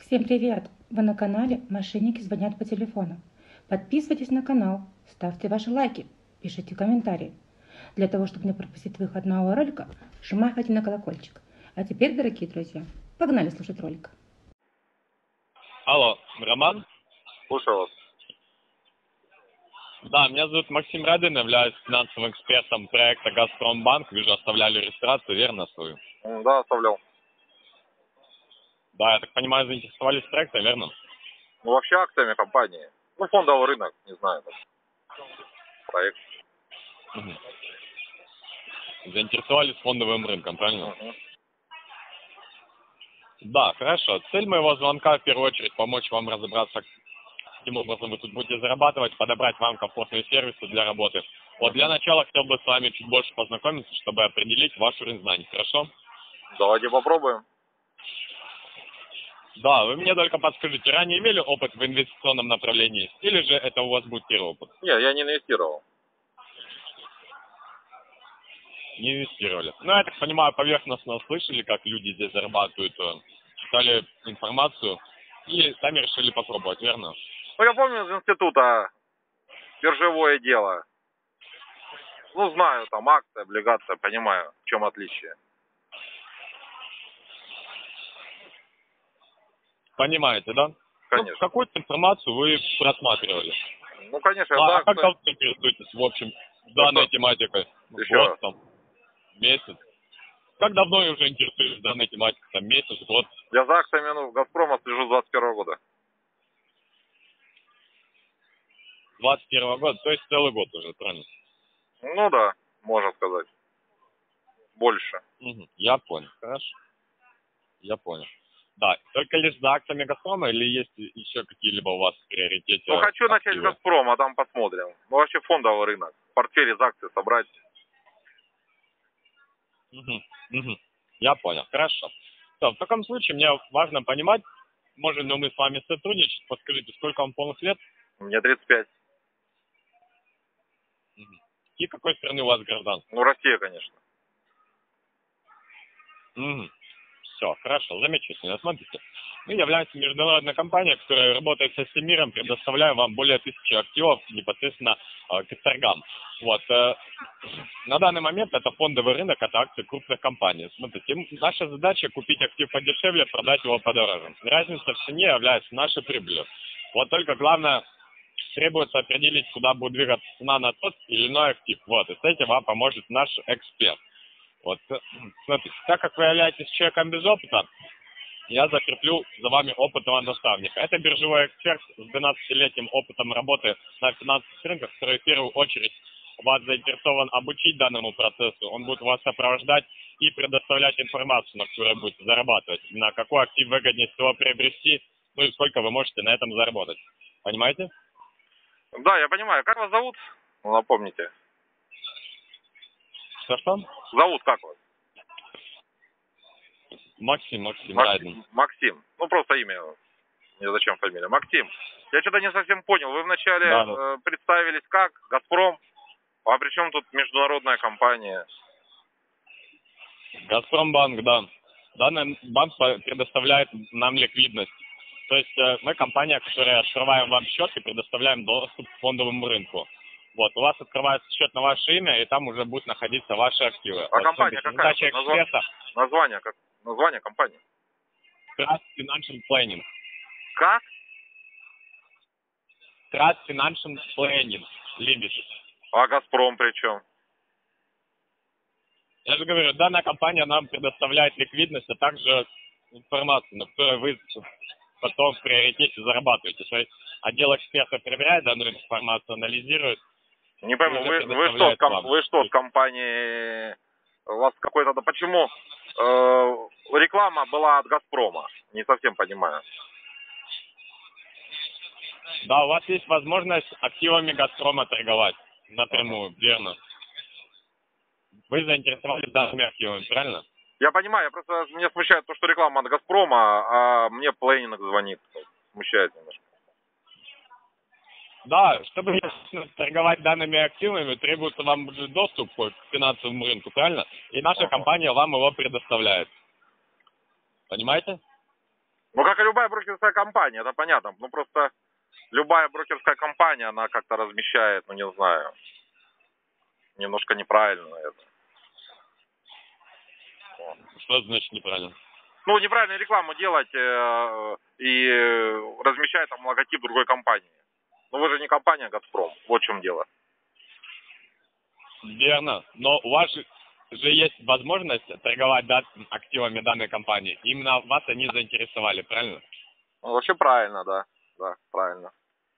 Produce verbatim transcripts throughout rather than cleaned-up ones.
Всем привет! Вы на канале «Мошенники звонят по телефону». Подписывайтесь на канал, ставьте ваши лайки, пишите комментарии. Для того, чтобы не пропустить выход нового ролика, нажимайте на колокольчик. А теперь, дорогие друзья, погнали слушать ролик. Алло, Роман? Слушаю вас. Да, меня зовут Максим Радин, являюсь финансовым экспертом проекта «Газпромбанк». Вижу, оставляли регистрацию, верно, свою? Да, оставлял. Да, я так понимаю, заинтересовались проектом, верно? Ну, вообще акциями компании. Ну, фондовый рынок, не знаю. Так. Проект. Угу. Заинтересовались фондовым рынком, правильно? Угу. Да, хорошо. Цель моего звонка в первую очередь помочь вам разобраться, каким образом вы тут будете зарабатывать, подобрать вам комфортные сервисы для работы. Вот для начала хотел бы с вами чуть больше познакомиться, чтобы определить ваш уровень знаний, хорошо? Давайте попробуем. Да, вы мне только подскажите, ранее имели опыт в инвестиционном направлении, или же это у вас будет первый опыт? Нет, я не инвестировал. Не инвестировали. Ну, я так понимаю, поверхностно слышали, как люди здесь зарабатывают, читали информацию и сами решили попробовать, верно? Ну, я помню из института биржевое дело. Ну, знаю, там акция, облигация, понимаю, в чем отличие. Понимаете, да? Конечно. Ну, какую-то информацию вы просматривали. Ну, конечно, А, да. а как давно интересуетесь, в общем, данной что? тематикой? Еще Год, раз. там, месяц? Как давно вы уже интересуетесь данной тематикой? Там, месяц, год? Я за акциями ну, Газпрома слежу с двадцать первого года. двадцать первого года, то есть целый год уже, правильно? Ну да, можно сказать. Больше. Угу. Я понял, хорошо. Я понял. Да, только лишь за акциями Газпрома или есть еще какие-либо у вас в приоритете? Ну, хочу активы? начать с Газпрома, а там посмотрим. Ну, вообще фондовый рынок. Портфель из акций собрать. Угу. Угу. Я понял, хорошо. То, в таком случае мне важно понимать, можем ли мы с вами сотрудничать. Подскажите, сколько вам полных лет? Мне тридцать пять. Угу. И какой страны у вас гражданство? Ну, Россия, конечно. Угу. Все, хорошо, замечательно. Смотрите, мы являемся международной компанией, которая работает со всем миром, предоставляем вам более тысячи активов непосредственно э, к торгам. Вот, э, на данный момент это фондовый рынок, это акции крупных компаний. Смотрите, наша задача купить актив подешевле, продать его подороже. Разница в цене является нашей прибылью. Вот только главное, требуется определить, куда будет двигаться цена на тот или иной актив. Вот, и с этим вам поможет наш эксперт. Вот, смотрите, так как вы являетесь человеком без опыта, я закреплю за вами опытного наставника. Это биржевой эксперт с двенадцатилетним опытом работы на финансовых рынках, который в первую очередь вас заинтересован обучить данному процессу. Он будет вас сопровождать и предоставлять информацию, на которой будете зарабатывать, на какой актив выгоднее всего приобрести, ну и сколько вы можете на этом заработать. Понимаете? Да, я понимаю. Как вас зовут? Ну, напомните. Что-что? Зовут как вас? Максим, Максим, Мак... Райден. Максим. Ну, просто имя. Не зачем фамилия. Максим. Я что-то не совсем понял. Вы вначале Да, да. э, представились как? Газпром? А при чем тут международная компания? Газпромбанк, да. Данный банк предоставляет нам ликвидность. То есть э, мы компания, которая открываем вам счет и предоставляем доступ к фондовому рынку. Вот, у вас открывается счет на ваше имя, и там уже будут находиться ваши активы. А вот, компания смотрите, какая? задача Назва... эксперта Название как? Название компании? Trust Financial Planning. Как? Trust Financial Planning Limited. А Газпром при чем? Я же говорю, данная компания нам предоставляет ликвидность, а также информацию, на которой вы потом в приоритете зарабатываете. То есть отдел экспертов проверяет данную информацию, анализирует. Не пойму, вы, вы, что, с ком... вы что с компанией, у вас какой-то, да почему э, реклама была от Газпрома? Не совсем понимаю. Да, у вас есть возможность активами Газпрома торговать напрямую, верно. Вы заинтересовались данными активами, правильно? Я понимаю, я просто, меня смущает то, что реклама от Газпрома, а мне плейнинг звонит. Смущает немножко. Да, чтобы торговать данными активами, требуется вам доступ к финансовому рынку, правильно? И наша Ага. компания вам его предоставляет. Понимаете? Ну, как и любая брокерская компания, это понятно. Ну, просто любая брокерская компания, она как-то размещает, ну, не знаю, немножко неправильно это. Вот. Что значит неправильно? Ну, неправильную рекламу делать э, и размещать там логотип другой компании. Ну, вы же не компания «Газпром», вот в чем дело. Верно, но у вас же есть возможность торговать да, активами данной компании. Именно вас они заинтересовали, правильно? Ну, вообще правильно, да. Да, правильно.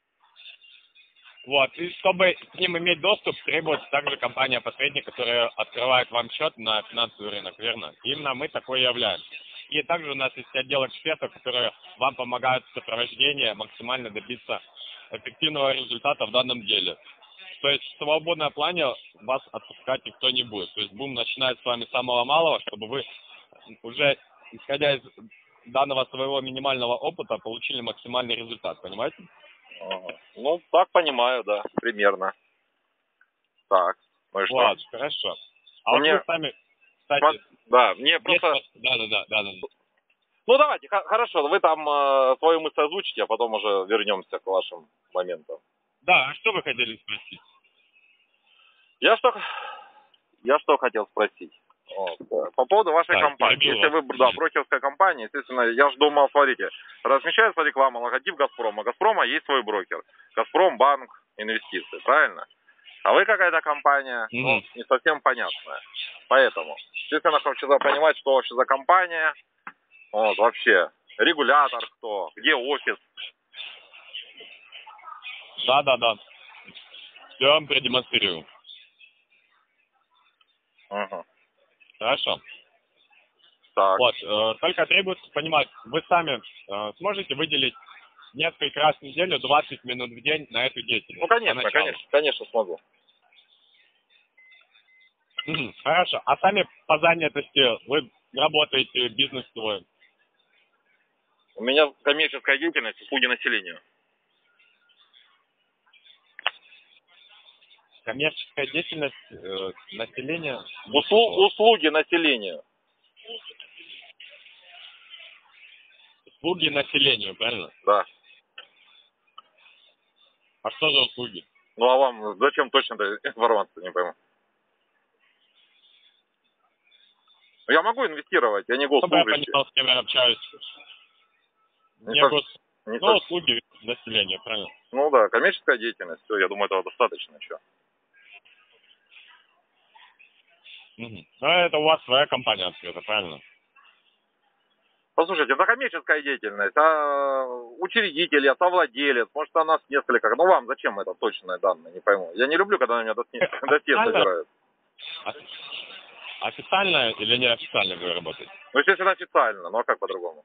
Вот, и чтобы к ним иметь доступ, требуется также компания-посредник, которая открывает вам счет на финансовый рынок, верно? Именно мы такой и являемся. И также у нас есть отдел экспертов, которые вам помогают в сопровождении максимально добиться эффективного результата в данном деле. То есть в свободном плане вас отпускать никто не будет. То есть будем начинать с вами с самого малого, чтобы вы уже, исходя из данного своего минимального опыта, получили максимальный результат, понимаете? Ага. Ну, так понимаю, да, примерно. Так, ну и что? Вот, хорошо. А ну, вот мне... вы сами, кстати... Да, мне просто... Да, да, да, да, да. Ну, давайте, хорошо, вы там э, свою мысль озвучите, а потом уже вернемся к вашим моментам. Да, а что вы хотели спросить? Я что, я что хотел спросить? Вот. По поводу вашей да, компании. Если вы, да, брокерская компания, естественно, я же думал, смотрите, размещается реклама, логотип «Газпрома». «Газпрома» есть свой брокер. «Газпромбанк Инвестиции», правильно? А вы какая-то компания, mm-hmm. ну, не совсем понятная. Поэтому, естественно, хочу понимать, что вообще за компания, вот, вообще, регулятор кто, где офис. Да-да-да. Все вам продемонстрирую. Угу. Хорошо. Так. Вот, э, только требуется понимать, вы сами э, сможете выделить несколько раз в неделю двадцать минут в день на эту деятельность? Ну, конечно, конечно, конечно смогу. Угу. Хорошо. А сами по занятости вы работаете, бизнес свой? У меня коммерческая деятельность, услуги населению. Коммерческая деятельность э, населения? Услу, услуги населению. Услуги населению, правильно? Да. А что за услуги? Ну, а вам зачем точно эта информация, не пойму? Я могу инвестировать, я не госслужащий. Я понял, с кем я общаюсь. Не не так, гос... не ну, так. услуги населения, правильно? Ну да, коммерческая деятельность, все, я думаю, этого достаточно еще. Угу. Ну, это у вас своя компания открыта, правильно? Послушайте, это коммерческая деятельность, а учредитель, я совладелец, может, у нас несколько. Ну, вам зачем это точные данные, не пойму. Я не люблю, когда на меня досье собирают. Официально или неофициально вы работаете? Ну, естественно, официально, ну а как по-другому?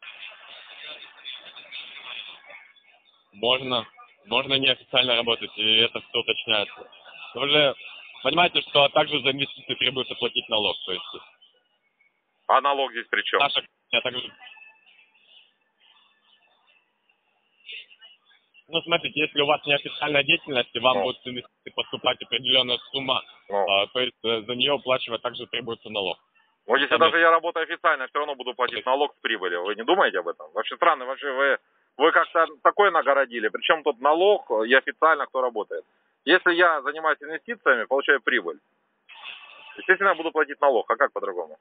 Можно, можно неофициально работать, и это все уточняется. Но вы же понимаете, что также за инвестиции требуется платить налог, то есть... А налог здесь при чем? Наша компания также... Ну, смотрите, если у вас неофициальная деятельность, и вам ну. будет с инвестиций поступать определенная сумма, ну. а, то есть за нее уплачивать также требуется налог. Вот если даже я работаю официально, все равно буду платить налог с прибыли. Вы не думаете об этом? Вообще странно, вообще вы, вы как-то такое нагородили. Причем тут налог и официально кто работает. Если я занимаюсь инвестициями, получаю прибыль. Естественно, я буду платить налог. А как по-другому?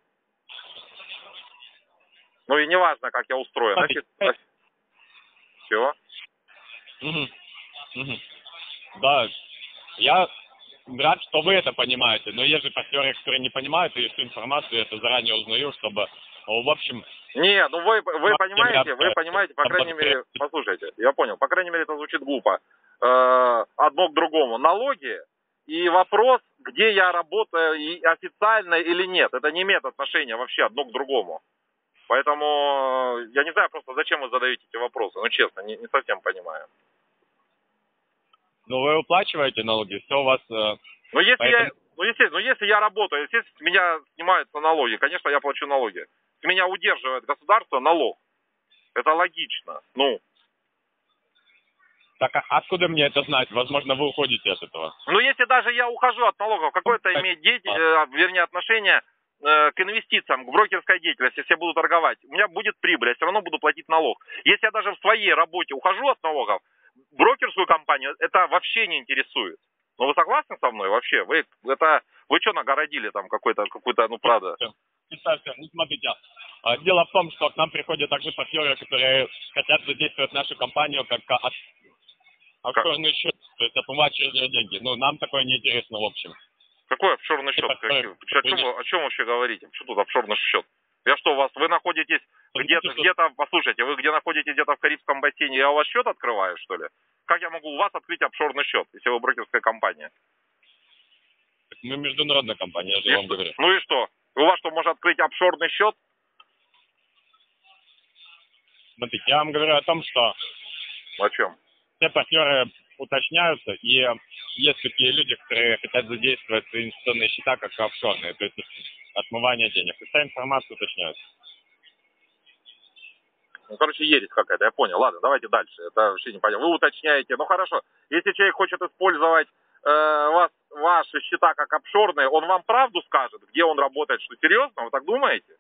Ну и неважно, как я устроен. Офи... Офи... Чего? Угу. Угу. Да, я рад, что вы это понимаете, но есть же партнеры, которые не понимают, и всю информацию это заранее узнаю, чтобы, в общем... Не, ну вы, вы понимаете, вы понимаете, по крайней мере, послушайте, я понял, по крайней мере, это звучит глупо. Э, одно к другому. Налоги и вопрос, где я работаю, и официально или нет, это не имеет отношения вообще одно к другому. Поэтому я не знаю просто, зачем вы задаете эти вопросы, ну честно, не, не совсем понимаю. Ну вы уплачиваете налоги, все у вас... Э, ну если поэтому... я, ну естественно, ну если я работаю, естественно, с меня снимаются налоги, конечно, я плачу налоги. С меня удерживает государство налог. Это логично, ну. Так а откуда мне это знать? Возможно, вы уходите от этого. Ну если даже я ухожу от налогов, какое-то имеет деятельность, вернее, отношение э, к инвестициям, к брокерской деятельности, все будут торговать, у меня будет прибыль, я все равно буду платить налог. Если я даже в своей работе ухожу от налогов, брокерскую компанию это вообще не интересует. Ну вы согласны со мной вообще? Вы это вы что нагородили там какой-то какую-то, ну правда? Представьте, ну смотрите, дело в том, что к нам приходят также партнеры, которые хотят задействовать нашу компанию как офшорный счет, то есть отмывать через нее деньги. Ну нам такое не интересно в общем. Какой офшорный счет? Какой? О чем, вы, о чем вы вообще говорите? Что тут офшорный счет? Я что, у вас, вы находитесь где-то, где-то, послушайте, вы где находитесь где-то в Карибском бассейне, я у вас счет открываю, что ли? Как я могу у вас открыть офшорный счет, если вы брокерская компания? Мы международная компания, я же и вам говорю. Ну и что? У вас что, можно открыть офшорный счет? Смотрите, я вам говорю о том, что... О чем? Все партнеры уточняются, и есть такие люди, которые хотят задействовать свои инвестиционные счета как офшорные, то есть отмывание денег. И вся информация уточняется. Ну, короче, ересь какая-то, я понял. Ладно, давайте дальше. Это вообще непонятно. Вы уточняете. Ну, хорошо. Если человек хочет использовать э, вас, ваши счета как офшорные, он вам правду скажет, где он работает, что серьезно? Вы так думаете?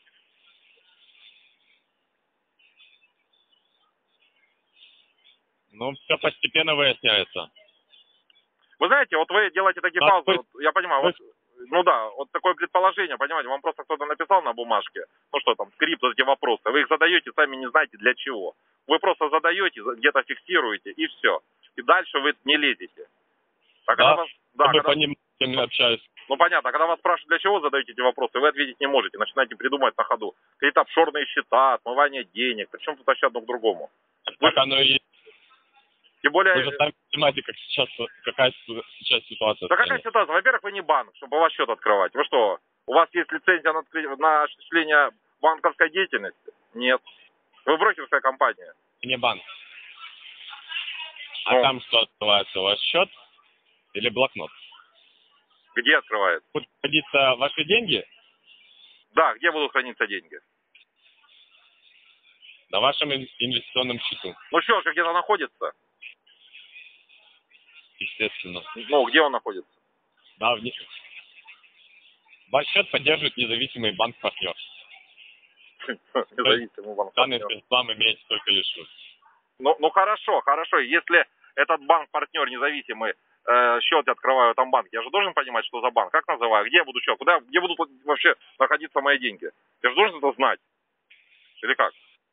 Ну, все постепенно выясняется. Вы знаете, вот вы делаете такие а паузы, вы... вот, я понимаю, вы... вот, ну да, вот такое предположение, понимаете, вам просто кто-то написал на бумажке, ну что там, скрипт, эти вопросы, вы их задаете, сами не знаете для чего. Вы просто задаете, где-то фиксируете, и все. И дальше вы не лезете. А да, когда вас, да, когда... по ним общаюсь. Ну понятно, когда вас спрашивают, для чего задаете эти вопросы, вы ответить не можете, начинаете придумывать на ходу. Какие-то офшорные счета, отмывание денег, причем тут вообще одно к другому. Так вы... оно и есть. Тем более... Вы же сами понимаете, как сейчас, какая сейчас ситуация. Да какая ситуация? Во-первых, вы не банк, чтобы у вас счет открывать. Вы что, у вас есть лицензия на, на осуществление банковской деятельности? Нет. Вы брокерская компания. Не банк. А ну. там что открывается? У вас счет или блокнот? Где открывается? Будут храниться ваши деньги? Да, где будут храниться деньги? На вашем инвестиционном счету. Ну что же, где-то находится? Естественно. Ну, где он находится? Да, в... Ваш счет поддерживает независимый банк-партнер. Независимый банк-партнер. Данный средства имеете только лишь вы. Ну, ну хорошо, хорошо. Если этот банк-партнер независимый, э, счет я открываю в этом банке, я же должен понимать, что за банк. Как называю? Где я буду счет? Куда, где будут вообще находиться мои деньги? Я же должен это знать. Или как?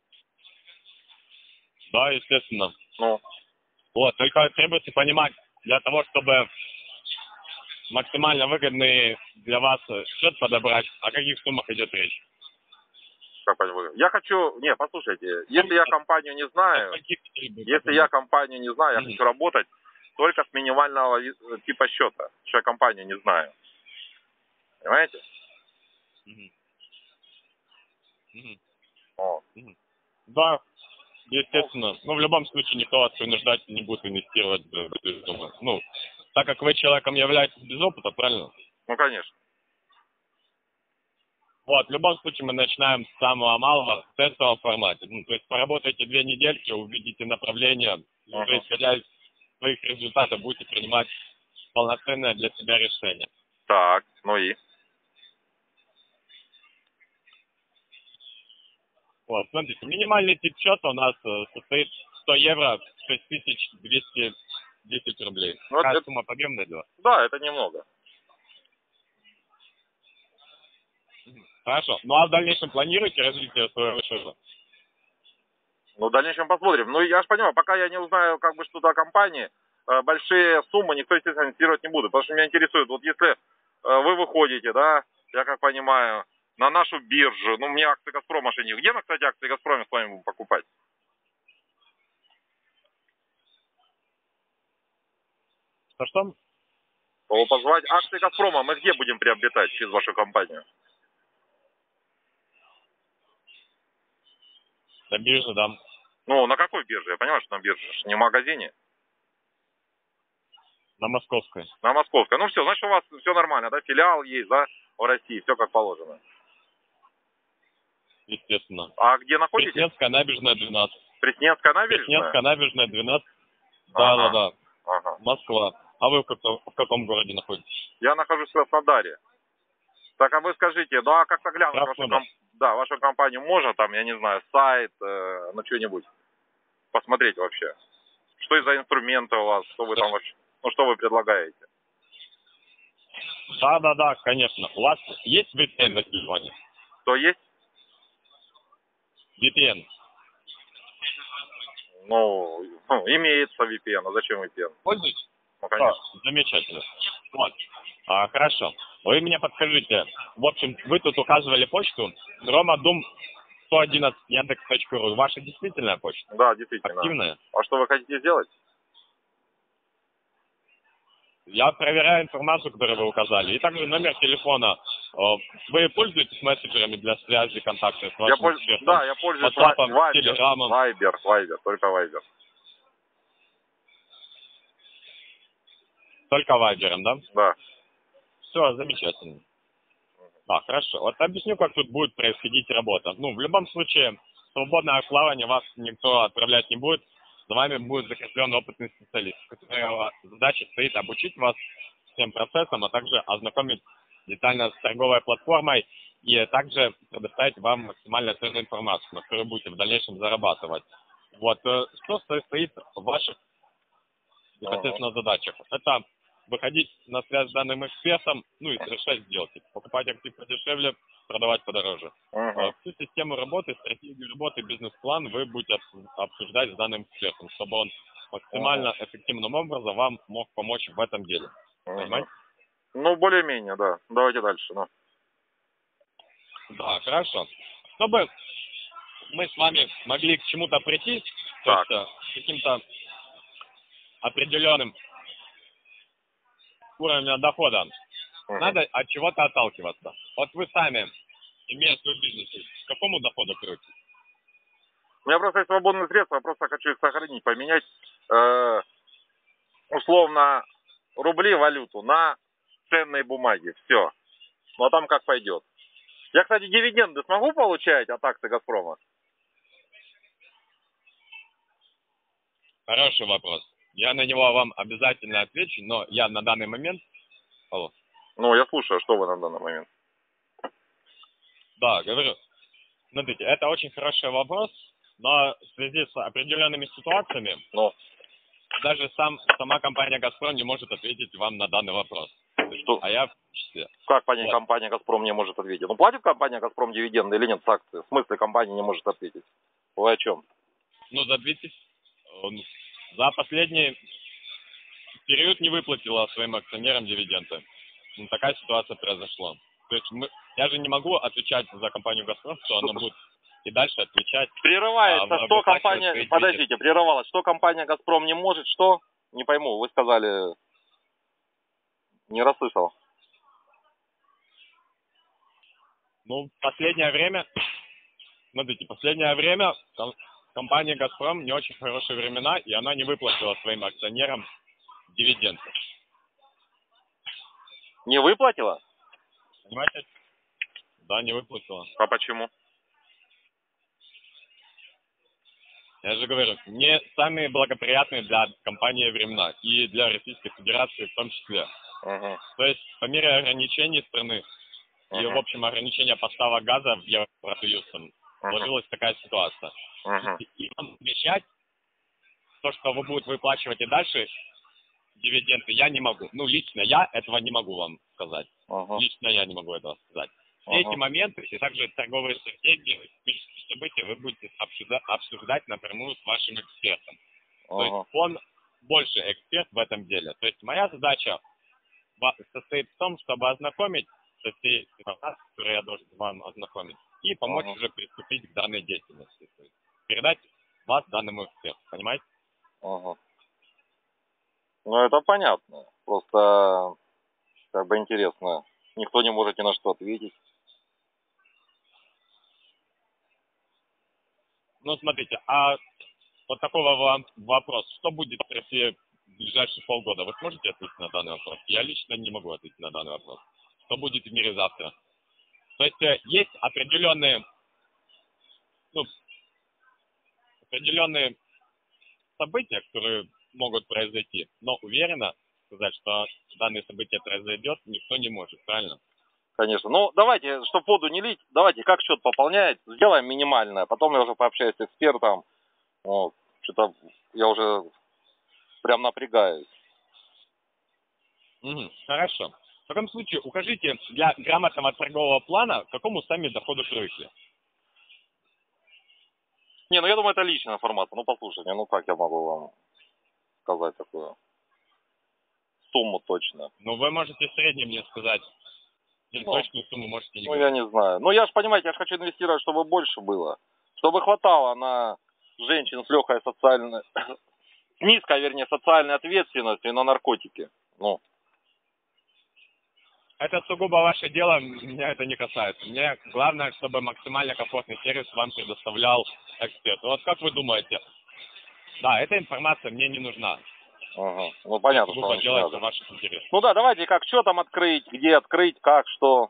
Да, естественно. Ну. Вот, только требуется понимать, для того, чтобы максимально выгодный для вас счет подобрать, о каких суммах идет речь? Как понимаю? Я хочу... Не, послушайте, если я компанию не знаю, если я компанию не знаю, я хочу работать только с минимального типа счета, что я компанию не знаю. Понимаете? О. Да. Естественно. Но в любом случае никто вас принуждать не будет инвестировать в эту сумму. Ну, так как вы человеком являетесь без опыта, правильно? Ну, конечно. Вот, в любом случае мы начинаем с самого малого, в тестовом формате. Ну, то есть поработайте две недельки, увидите направление, и уже исходя из своих результатов будете принимать полноценное для себя решение. Так, ну и? Вот, смотрите, минимальный тип счета у нас состоит сто евро, шесть тысяч двести десять рублей. Ну, Какая это... сумма подъемная для вас? Да, это немного. Хорошо. Ну а в дальнейшем планируете развитие своего счета? Ну, в дальнейшем посмотрим. Ну, я же понимаю, пока я не узнаю, как бы, что-то о компании, большие суммы никто, естественно, инвестировать не будет. Потому что меня интересует, вот если вы выходите, да, я как понимаю, на нашу биржу, ну, мне акции Газпрома же не... Где мы, кстати, акции Газпрома с вами будем покупать? Что-что? Позвать акции Газпрома мы где будем приобретать через вашу компанию? На бирже, да. Ну, на какой бирже? Я понимаю, что на бирже, не в магазине. На Московской. На Московской. Ну все, значит, у вас все нормально, да? Филиал есть, да, в России, все как положено. Естественно. А где находитесь? Пресненская набережная, двенадцать. Пресненская набережная? Пресненская набережная, двенадцать. Да, ага. да, да. Ага. Москва. А вы в каком, в каком городе находитесь? Я нахожусь в Краснодаре. Так, а вы скажите, ну а как-то глянуть Хорошо, вашу, да. ком... да, вашу компанию можно, там, я не знаю, сайт, э, ну что-нибудь посмотреть вообще? Что это за инструменты у вас, что вы там вообще, ну что вы предлагаете? Да, да, да, конечно. У вас есть ви пи эн на телефоне? Что есть? ви пи эн. Ну, ну, имеется ви пи эн, а зачем ви пи эн? Пользуетесь? Ну, Да, конечно. замечательно. Вот. А, хорошо. Вы мне подскажите, в общем, вы тут указывали почту ромадум сто одиннадцать яндекс точка ру. Ваша действительная почта? Да, действительно. Активная? А что вы хотите сделать? Я проверяю информацию, которую вы указали. И также номер телефона. Вы пользуетесь мессенджерами для связи, контакта с Я вашим польз... экспертом? Да, я пользуюсь WhatsApp, Вайбер, Телеграмом? Вайбер, Вайбер, только Вайбер. Только вайбером, да? Да. Все, замечательно. А, хорошо. Вот объясню, как тут будет происходить работа. Ну, в любом случае, свободное плавание вас никто отправлять не будет. За вами будет закреплен опытный специалист, которого задача стоит обучить вас всем процессам, а также ознакомить детально с торговой платформой и также предоставить вам максимально ценную информацию, на которую будете в дальнейшем зарабатывать. Вот, э, что состоит в ваших непосредственно задачах? Это выходить на связь с данным экспертом, ну и совершать сделки. Покупать актив подешевле, продавать подороже. Угу. Всю систему работы, стратегию работы, бизнес-план вы будете обсуждать с данным экспертом, чтобы он максимально угу. эффективным образом вам мог помочь в этом деле. Угу. Понимаете? Ну, более-менее, да. Давайте дальше. Ну. Да, хорошо. Чтобы мы с вами могли к чему-то прийти, Так. то есть к каким-то определенным уровнем дохода, угу. надо от чего-то отталкиваться. Вот вы сами, имея свой бизнес, к какому доходу крутите? У меня просто есть свободные средства, я просто хочу их сохранить, поменять э, условно рубли, валюту на ценные бумаги. Все. Ну а там как пойдет. Я, кстати, дивиденды смогу получать от акций Газпрома? Хороший вопрос. Я на него вам обязательно отвечу, но я на данный момент... Алло. Ну, я слушаю, что вы на данный момент. Да, говорю. Смотрите, это очень хороший вопрос, но в связи с определенными ситуациями ну. даже сам, сама компания «Газпром» не может ответить вам на данный вопрос. Что? А я в числе. Как понять, вот. компания «Газпром» не может ответить? Ну, платит компания «Газпром» дивиденды или нет с акций? В смысле, компания не может ответить? Вы о чем? Ну, за две тысячи... За последний период не выплатила своим акционерам дивиденды. Ну, такая ситуация произошла. То есть мы... я же не могу отвечать за компанию «Газпром», что она будет и дальше отвечать. Прерывается, а, что компания... Подождите, прерывалась. Что компания «Газпром» не может, что? Не пойму, вы сказали... Не расслышал. Ну, в последнее время... Смотрите, последнее время компания «Газпром» не очень хорошие времена, и она не выплатила своим акционерам дивиденды. Не выплатила? Понимаете? Да, не выплатила. А почему? Я же говорю, не самые благоприятные для компании времена, и для Российской Федерации в том числе. Uh-huh. То есть, по мере ограничений страны, uh-huh. и, в общем, ограничения поставок газа в Евросоюз, uh-huh. сложилась такая ситуация. Uh-huh. И, и вам обещать то, что вы будете выплачивать и дальше дивиденды, я не могу. Ну, лично я этого не могу вам сказать. Uh-huh. Лично я не могу этого сказать. Все uh-huh. эти моменты, и также торговые стратегии, события вы будете обсуждать, обсуждать напрямую с вашим экспертом. Uh-huh. То есть он больше эксперт в этом деле. То есть моя задача состоит в том, чтобы ознакомить со всей информацией, которую я должен вам ознакомить, и помочь uh-huh. уже приступить к данной деятельности. То есть передать вас данному эксперту, понимаете? Uh-huh. Ну, это понятно. Просто, как бы интересно, никто не может ни на что ответить. Ну, смотрите, а вот такого вам вопрос. Что будет, если в ближайшие полгода? Вы сможете ответить на данный вопрос? Я лично не могу ответить на данный вопрос. Что будет в мире завтра? То есть есть определенные, ну, определенные события, которые могут произойти, но уверенно сказать, что данное событие произойдет, никто не может, правильно? Конечно. Ну, давайте, чтобы воду не лить, давайте, как счет пополняет, сделаем минимальное. Потом я уже пообщаюсь с экспертом. Вот. Что-то я уже прям напрягаюсь. Угу, хорошо. В таком случае укажите для грамотного торгового плана, к какому сами доходу привыкли. Не, ну я думаю, это личная информация. Ну, послушайте, ну как я могу вам сказать такую сумму точно? Ну, вы можете в среднем мне сказать. Или Ну, точную сумму можете не Ну, говорить. я не знаю. Ну, я же, понимаете, я же хочу инвестировать, чтобы больше было. Чтобы хватало на женщин с легкой социальной... с низкой, вернее, социальной ответственностью и на наркотики. Ну. Это сугубо ваше дело, меня это не касается. Мне главное, чтобы максимально комфортный сервис вам предоставлял эксперт. Вот как вы думаете? Да, эта информация мне не нужна. Ага. Ну, понятно, это что вам делать надо. в ваших интересах. Ну да, давайте, как, что там открыть, где открыть, как, что.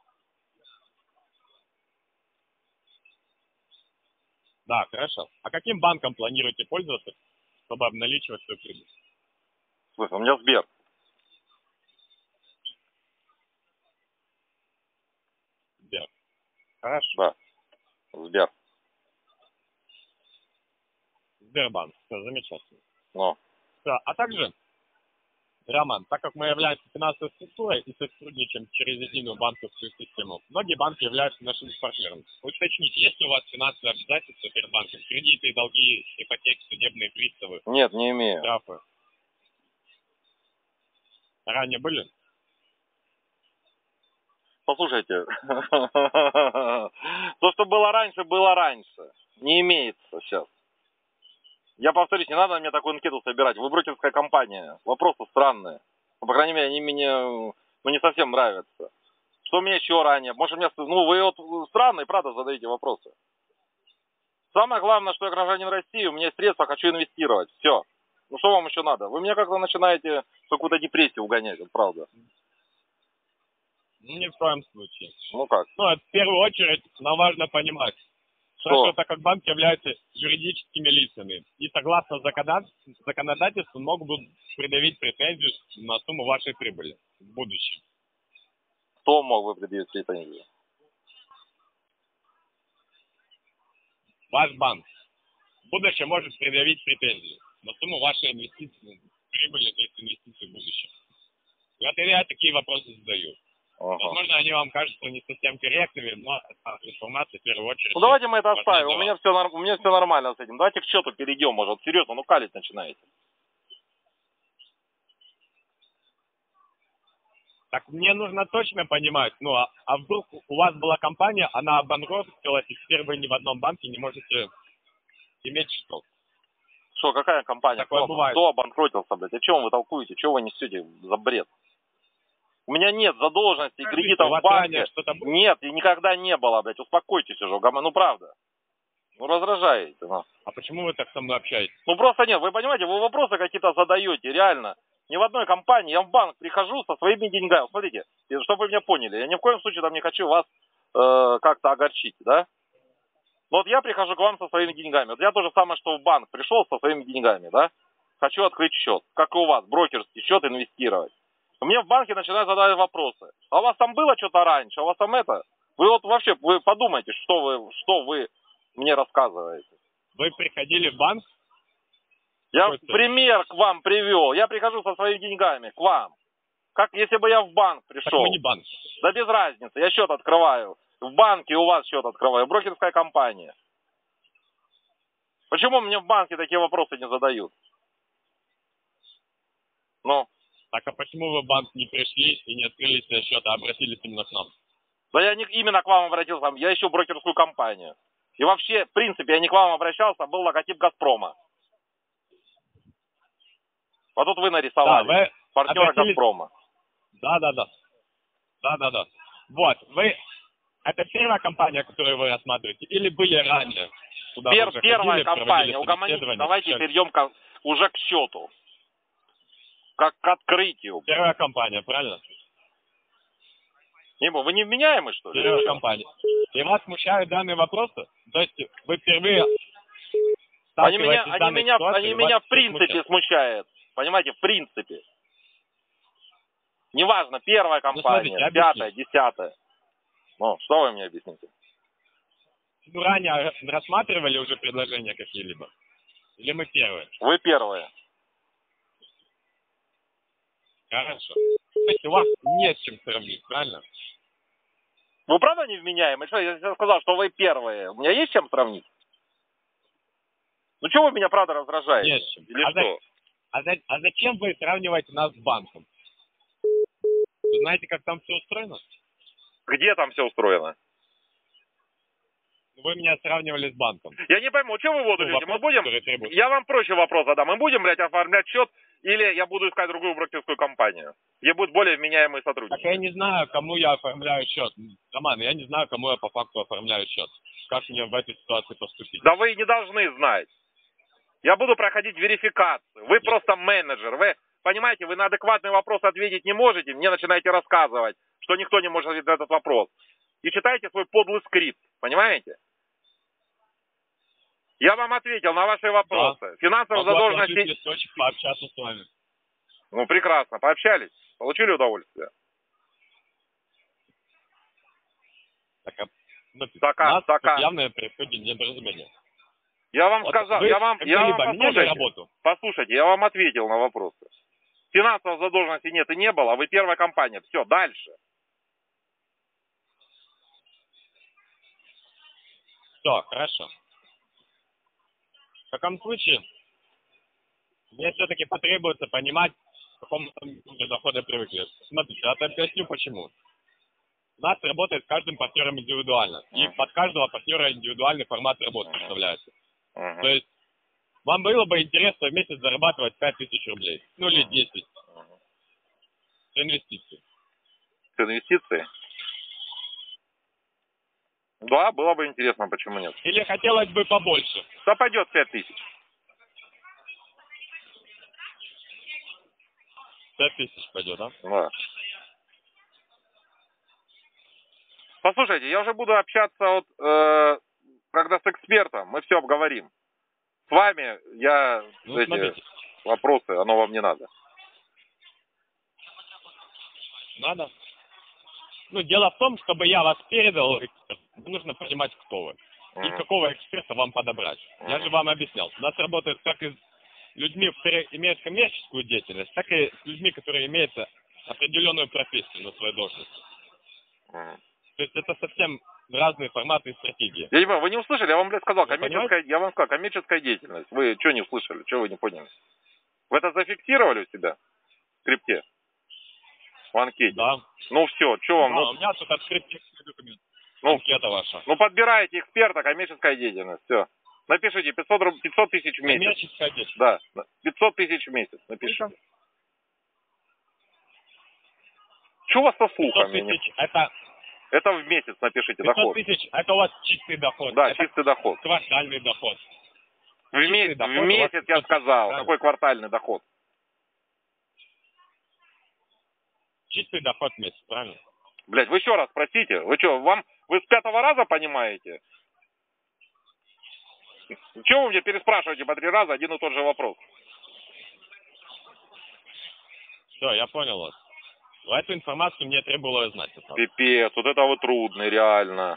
Да, хорошо. А каким банком планируете пользоваться, чтобы обналичивать свою прибыль? Слушай, у меня Сбер. Сбер. Хорошо. Да, Сбер. Сбербанк. Все, замечательно. Ну. Все. А также, Роман, так как мы являемся финансовой структурой и сотрудничаем через единую банковскую систему, многие банки являются нашими партнерами. Уточните, есть ли у вас финансовые обязательства перед банком? Кредиты, долги, ипотеки, судебные приставы, Нет, не имею. штрафы? Ранее были? Послушайте, то, что было раньше, было раньше. Не имеется сейчас. Я повторюсь, не надо мне такую анкету собирать. Вы брокерская компания. Вопросы странные. Ну, по крайней мере, они мне ну, не совсем нравятся. Что мне еще ранее? Может, мне... Ну, вы вот странные, правда, задаете вопросы. Самое главное, что я гражданин России, у меня есть средства, хочу инвестировать. Все. Ну, что вам еще надо? Вы меня как-то начинаете в какую-то депрессию угонять, это правда. Ну, ни в коем случае. Ну, как? Ну, это в первую очередь нам важно понимать, что, Что? что так как банки являются юридическими лицами. И согласно законодательству могут предъявить претензию на сумму вашей прибыли в будущем. Кто мог бы предъявить претензию? Ваш банк в будущем может предъявить претензию на сумму вашей инвестиции, прибыли, то есть инвестиции в будущем. И вот я такие вопросы задаю. Ага. Возможно, они вам кажутся не совсем корректными, но информация в первую очередь... Ну, давайте мы это оставим. У меня, все, у меня все нормально с этим. Давайте к счету перейдем, может. Вот серьезно, ну калить начинаете. Так мне нужно точно понимать, ну, а, а вдруг у вас была компания, она обанкротилась, и теперь вы ни в одном банке не можете иметь счетов. Что, какая компания? Такое Кто, бывает. кто обанкротился, блядь? О чем вы толкуете? Чего вы несете за бред? У меня нет задолженности, Скажите, кредитов у вас в банке. ранее что-то было? Нет, и никогда не было, блядь. Успокойтесь уже, гам- ну правда. Ну раздражаете, ну. А почему вы так со мной общаетесь? Ну просто нет, вы понимаете, вы вопросы какие-то задаете, реально. Ни в одной компании, я в банк прихожу со своими деньгами. Смотрите, чтобы вы меня поняли, я ни в коем случае там не хочу вас э, как-то огорчить, да? Но вот я прихожу к вам со своими деньгами. Вот я то же самое, что в банк пришел со своими деньгами, да? Хочу открыть счет, как и у вас, брокерский счет, инвестировать. Мне в банке начинают задавать вопросы. А у вас там было что-то раньше? А у вас там это? Вы вот вообще, вы подумайте, что вы, что вы мне рассказываете. Вы приходили в банк? Я Какой пример к вам привел. Я прихожу со своими деньгами к вам. Как если бы я в банк пришел. Так мы не банк. Да без разницы. Я счет открываю. В банке у вас счет открываю. Брокерская компания. Почему мне в банке такие вопросы не задают? Ну. Так а почему вы в банк не пришли и не открыли себе счет, а обратились именно к нам? Да я не именно к вам обратился. Я ищу брокерскую компанию. И вообще, в принципе, я не к вам обращался, был логотип «Газпрома». Вот тут вы нарисовали. Да, вы партнера обратились... «Газпрома». Да, да, да. Да, да, да. Вот, вы... Это первая компания, которую вы рассматриваете? Или были ранее? Куда Пер, уже первая ходили, компания. Угомонитесь. Давайте перейдем к, уже к счету. Как к открытию. Первая компания, правильно? Небо, вы невменяемы, что ли? Первая компания. И вас смущают данные вопросы? То есть вы впервые Они меня, с они меня, ситуацией, они меня в принципе смущает. смущают. Понимаете, в принципе. Неважно, первая компания, ну, смотрите, пятая, десятая. Ну, что вы мне объясните? Ну, ранее рассматривали уже предложения какие-либо? Или мы первые? Вы первые. Хорошо. Знаете, у вас не с чем сравнить, правильно? Вы правда невменяемый? Что, я сказал, что вы первые. У меня есть чем сравнить? Ну, чего вы меня, правда, раздражаете? Не с чем. Или а, что? за... А, за... а зачем вы сравниваете нас с банком? Вы знаете, как там все устроено? Где там все устроено? Вы меня сравнивали с банком. Я не пойму, что вы воду Ну, льете? Мы вопрос, будем... Я вам проще вопрос задам. Мы будем, блядь, оформлять счет, или я буду искать другую брокерскую компанию, где будут более вменяемые сотрудники? Так я не знаю, кому я оформляю счет. Роман, я не знаю, кому я по факту оформляю счет. Как мне в этой ситуации поступить? Да вы и не должны знать. Я буду проходить верификацию. Вы Нет. просто менеджер. Вы, понимаете, вы на адекватный вопрос ответить не можете, мне начинаете рассказывать, что никто не может ответить на этот вопрос. И читайте свой подлый скрипт, понимаете? Я вам ответил на ваши вопросы. Да. Финансовая Могу задолженность... отложить листочек, пообщаться с вами. Ну, прекрасно. Пообщались? Получили удовольствие? Так, а, ну, Так, у нас так, тут явное происходит недоразумение. Я вам Вот сказал, вы я вам, я вам когда-либо меняли послушайте, работу? послушайте, я вам ответил на вопросы. Финансовой задолженности нет и не было, а вы первая компания. Все, дальше. Все, хорошо. В таком случае, мне все-таки потребуется понимать, к какому уровню дохода привыкли. Смотрите, я объясню почему. У нас работает с каждым партнером индивидуально. И Uh-huh. под каждого партнера индивидуальный формат работы представляется. Uh-huh. То есть, вам было бы интересно в месяц зарабатывать пять тысяч рублей. Ну или десять. Uh-huh. С инвестиций. С инвестиции? Да, было бы интересно, почему нет. Или хотелось бы побольше. Да пойдет пять тысяч. пять тысяч пойдет, да? Да. Послушайте, я уже буду общаться вот, э, когда с экспертом, мы все обговорим. С вами я Ну, эти смотрите. вопросы, оно вам не надо. Надо. Ну, дело в том, чтобы я вас передал, нужно понимать, кто вы. И Угу. какого эксперта вам подобрать. Я Угу. же вам объяснял. У нас работает как и с людьми, которые имеют коммерческую деятельность, так и с людьми, которые имеют определенную профессию на своей должности. Угу. То есть это совсем разные форматы и стратегии. Я не понимаю, вы не услышали? Я вам, блядь, сказал, Вы коммерческая, я вам сказал, коммерческая деятельность. Вы что не услышали? Что вы не поняли? Вы это зафиксировали у себя в скрипте? В анкете? Да. Ну все, что вам? Да, Ну, у меня тут открыт текстовый документ. ну, Анкета ваша. ну подбираете эксперта, коммерческая деятельность. Все. Напишите пятьсот, руб- пятьсот тысяч в месяц. Коммерческая деятельность. Да, пятьсот тысяч в месяц. Напишите. Сколько? Что у вас со пятьсот слухом? Я не- тысяч это, Это в месяц напишите пятьсот доход. тысяч это у вас чистый доход. Да, это чистый доход. квартальный доход. В, ме- доход в у вас месяц я пятьсот сказал. тысяч, Какой квартальный доход? Чистый доход в месяц, правильно? Блять, вы еще раз спросите. Вы что, вам, вы с пятого раза понимаете? Чего вы мне переспрашиваете по три раза один и тот же вопрос? Все, я понял вас. Но эту информацию мне требовалось знать. это. Пипец, вот это вот трудный, реально.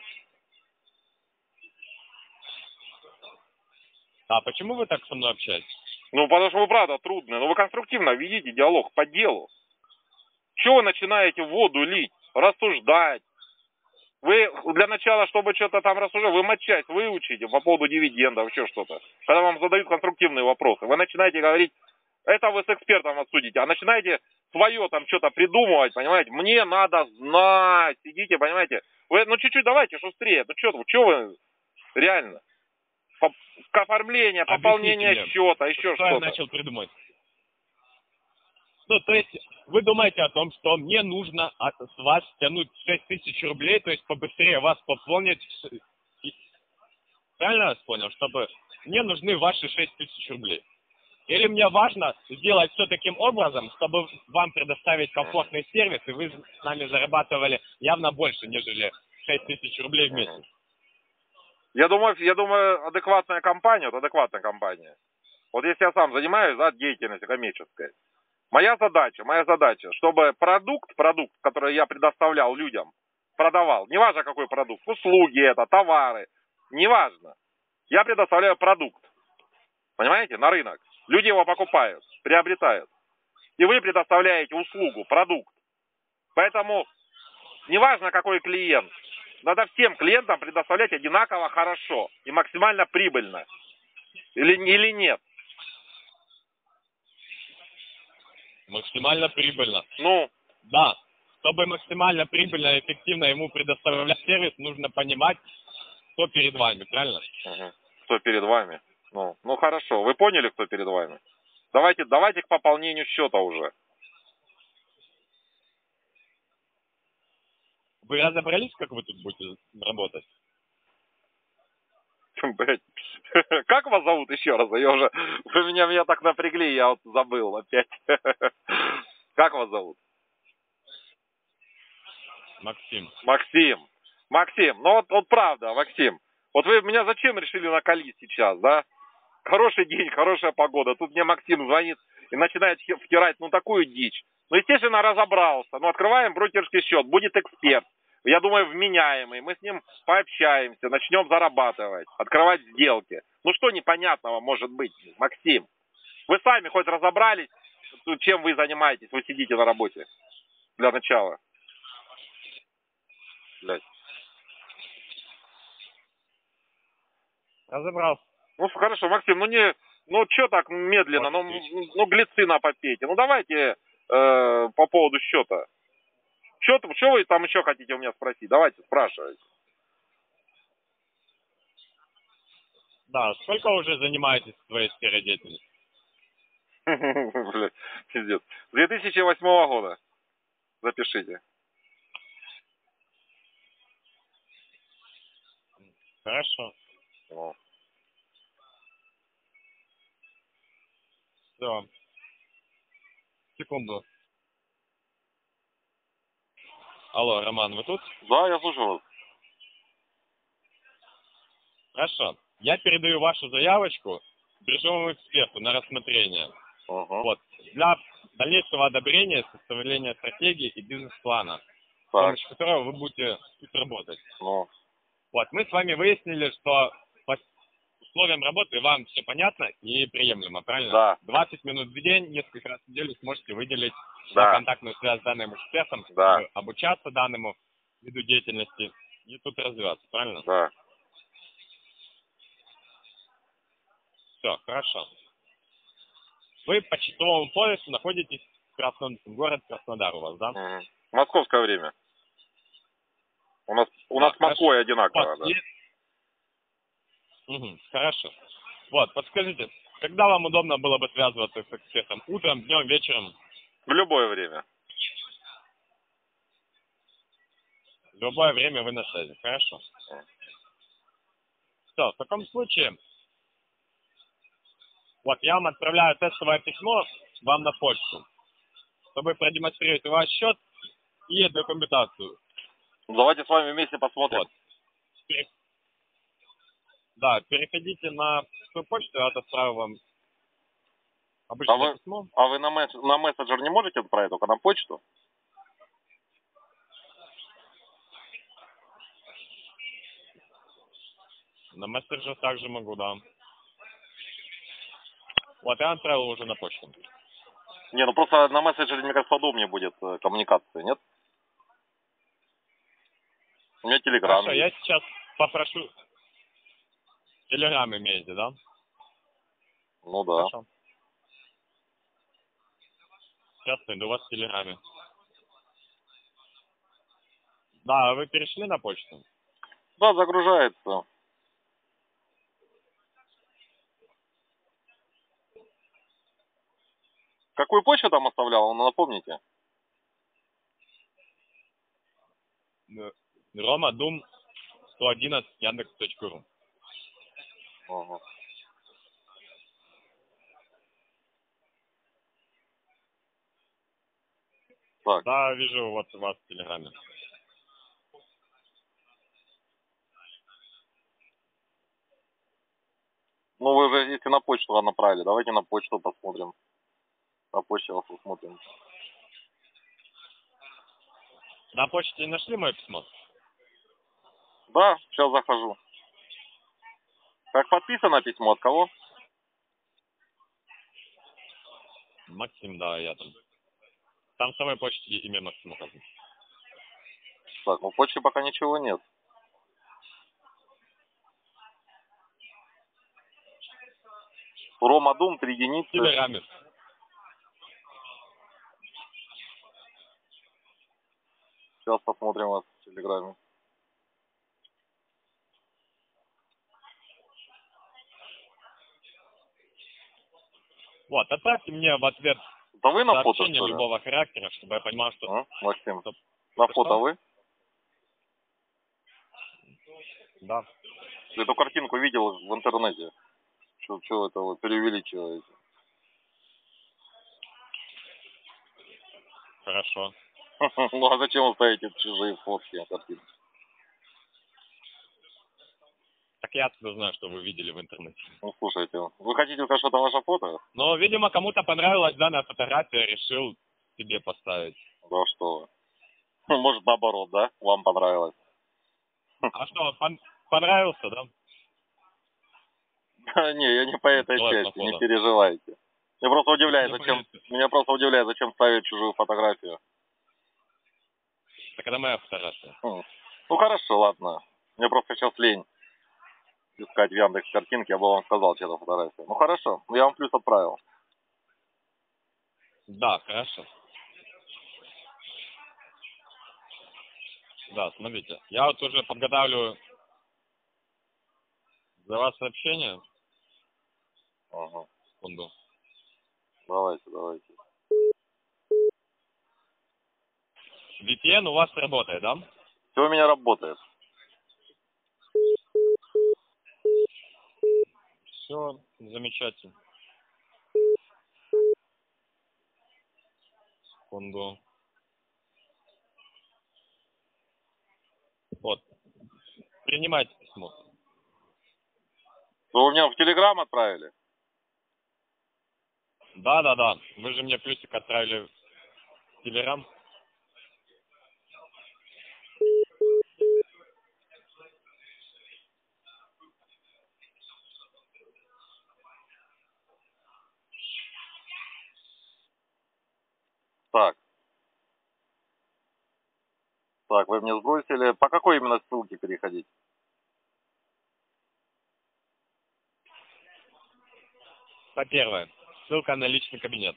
А почему вы так со мной общаетесь? Ну, потому что вы правда трудный. Но вы конструктивно ведите диалог по делу. Чего вы начинаете воду лить, рассуждать? Вы для начала, чтобы что-то там рассуждать, вы матчасть выучите по поводу дивидендов, еще что-то. Когда вам задают конструктивные вопросы, вы начинаете говорить, это вы с экспертом обсудите, а начинаете свое там что-то придумывать, понимаете? Мне надо знать, сидите, понимаете? Вы, ну, чуть-чуть давайте шустрее, ну, что что вы, реально? По, оформление, пополнение Объясните мне, счета, еще что что-то. я начал придумать? Ну, то есть, вы думаете о том, что мне нужно от с вас тянуть шесть тысяч рублей, то есть побыстрее вас пополнить. И- Правильно я вас понял? Чтобы мне нужны ваши шесть тысяч рублей. Или мне важно сделать все таким образом, чтобы вам предоставить комфортный сервис, и вы с нами зарабатывали явно больше, нежели шесть тысяч рублей в месяц. Я думаю, я думаю, адекватная компания, вот адекватная компания. Вот если я сам занимаюсь, да, деятельностью коммерческой, Моя задача, моя задача, чтобы продукт, продукт, который я предоставлял людям, продавал, неважно какой продукт, услуги это, товары, неважно. Я предоставляю продукт, понимаете, на рынок. Люди его покупают, приобретают. И вы предоставляете услугу, продукт. Поэтому неважно какой клиент, надо всем клиентам предоставлять одинаково хорошо и максимально прибыльно. Или, или нет? Максимально прибыльно. Ну? Да. Чтобы максимально прибыльно и эффективно ему предоставлять сервис, нужно понимать, кто перед вами, правильно? Угу. Кто перед вами? Ну, ну хорошо, вы поняли, кто перед вами? Давайте, давайте к пополнению счета уже. Вы разобрались, как вы тут будете работать? Как вас зовут еще раз? Я уже, вы меня, меня так напрягли, я вот забыл опять. Как вас зовут? Максим. Максим. Максим, ну вот, вот правда, Максим. Вот вы меня зачем решили накалить сейчас, да? Хороший день, хорошая погода. Тут мне Максим звонит и начинает втирать, ну, такую дичь. Ну, естественно, разобрался. Ну, открываем брокерский счет, будет эксперт. Я думаю, вменяемый. Мы с ним пообщаемся, начнем зарабатывать, открывать сделки. Ну, что непонятного может быть, Максим? Вы сами хоть разобрались, чем вы занимаетесь? Вы сидите на работе для начала. Блядь. Разобрался. Ну, хорошо, Максим, ну не, ну что так медленно, ну, ну глицина попейте. Ну давайте э, по поводу счета. Что, что вы там еще хотите у меня спросить? Давайте, спрашивайте. Да, сколько уже занимаетесь своей сферой деятельности? Блядь, пиздец. С две тысячи восьмого года. Запишите. Хорошо. О. Все. Секунду. Алло, Роман, вы тут? Да, я слушаю вас. Хорошо. Я передаю вашу заявочку биржевому эксперту на рассмотрение. Ага. Вот. Для дальнейшего одобрения, составления стратегии и бизнес-плана, с Так. помощью которого вы будете тут работать. Ну. Вот. Мы с вами выяснили, что по условиям работы вам все понятно и приемлемо, правильно? Да. двадцать минут в день, несколько раз в неделю сможете выделить Да. на контактную связь с данным экспертом, Да. чтобы обучаться данному виду деятельности и тут развиваться, правильно? Да. Все, хорошо. Вы по часовому поясу находитесь в Красном... город Краснодар у вас, да? Угу. Московское время. У нас, у да, нас с Москвой одинаково, вот, да. и... Угу, хорошо. Вот, подскажите, когда вам удобно было бы связываться с экспертом? Утром, днем, вечером? В любое время. В любое время вы на связи, хорошо. Все, в таком случае, вот я вам отправляю тестовое письмо вам на почту, чтобы продемонстрировать ваш счет и документацию. Давайте с вами вместе посмотрим. Вот. Пере... Да, переходите на свою почту, я отправлю вам обычное а вы, письмо. А вы на, месс... на мессенджер не можете отправить, только на почту? На мессенджер также могу, да. Вот, я отправил уже на почту. Не, ну просто на мессенджере, мне кажется, удобнее будет э, коммуникация, нет? У меня телеграм. Хорошо, я сейчас попрошу... Телеграм имеете, да? Ну да. Хорошо. Сейчас найду вас в Телеграме. Да, вы перешли на почту? Да, загружается. Какую почту там оставлял, ну, напомните? Рома Дум сто одиннадцать яндекс точка ру. Ага. Так. Да, вижу вот вас в Телеграме. Ну, вы же если на почту направили, давайте на почту посмотрим. На почте вас посмотрим. На почте нашли мое письмо? Да, сейчас захожу. Как подписано письмо, от кого? Максим, да, я там. Там в самой почте имя Максим указано. Так, ну в почте пока ничего нет. Рома Дум, три единицы. Телеграмме. Сейчас посмотрим вас в Телеграме. Вот, отправьте мне в ответ Да вы на фото, сообщение что ли? любого характера, чтобы я понимал, что... А, Максим, Стоп. на Что, фото что? вы? Да. Эту картинку видел в интернете. Что, что это вы преувеличиваете? Хорошо. Ну а зачем вы ставите чужие фотки, картинки? Так я откуда знаю, что вы видели в интернете. Ну слушайте, вы хотите сказать, что это ваше фото? Но, видимо, кому-то понравилась данная фотография, решил себе поставить. Да что вы. Ну, может наоборот, да? Вам понравилось. А что, пон- понравился, да? Не, я не по этой Человек на части, не фото. переживайте. Меня просто удивляет, Ну, зачем, понятно. меня просто удивляет, зачем ставить чужую фотографию. Так это моя фотография. Хм. Ну хорошо, ладно. Мне просто сейчас лень искать в Яндекс картинки, я бы вам сказал, чья это фотография. Ну хорошо, я вам плюс отправил. Да, хорошо. Да, смотрите. Я вот уже подготавливаю за вас сообщение. Ага. Секунду. Давайте, давайте. ви пи эн у вас работает, да? Все у меня работает. Все, замечательно. Секунду. Вот. Принимайте письмо. Вы у меня в Телеграм отправили? Да, да, да. Вы же мне плюсик отправили в Телеграм. Так. Так, вы мне сбросили. По какой именно ссылке переходить? По первое. Ссылка на личный кабинет.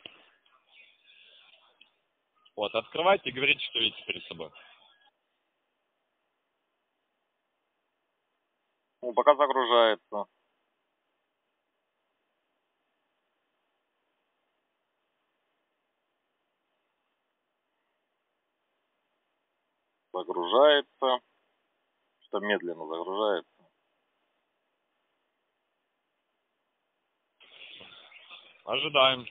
Вот, открывайте и говорите, что видите перед собой. Ну, пока загружается. Загружается. Что медленно загружается. Ожидаем.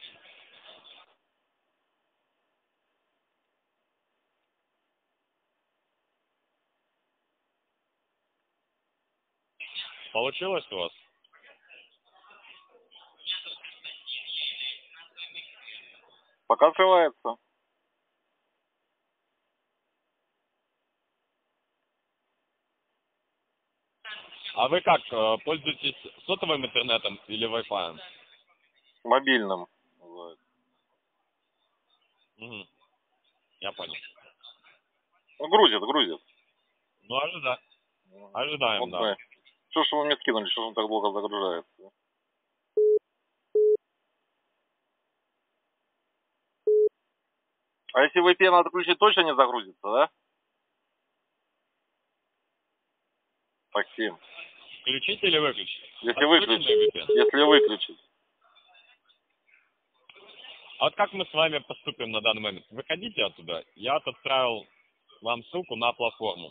Получилось у вас? Пока открывается. А вы как, э, пользуетесь сотовым интернетом или Wi-Fi? Мобильным. Называется. Угу. Я понял. Ну, грузит, грузит. Ну, ожида... ожидаем, Вот, да. да. Что ж вы мне скинули, что ж он так долго загружается? А если ви пи эн отключить, точно не загрузится, да? Максим. Включить или выключить? Если Отключенный выключить. ви пи эн. Если выключить. А вот как мы с вами поступим на данный момент? Выходите оттуда. Я вот отправил вам ссылку на платформу.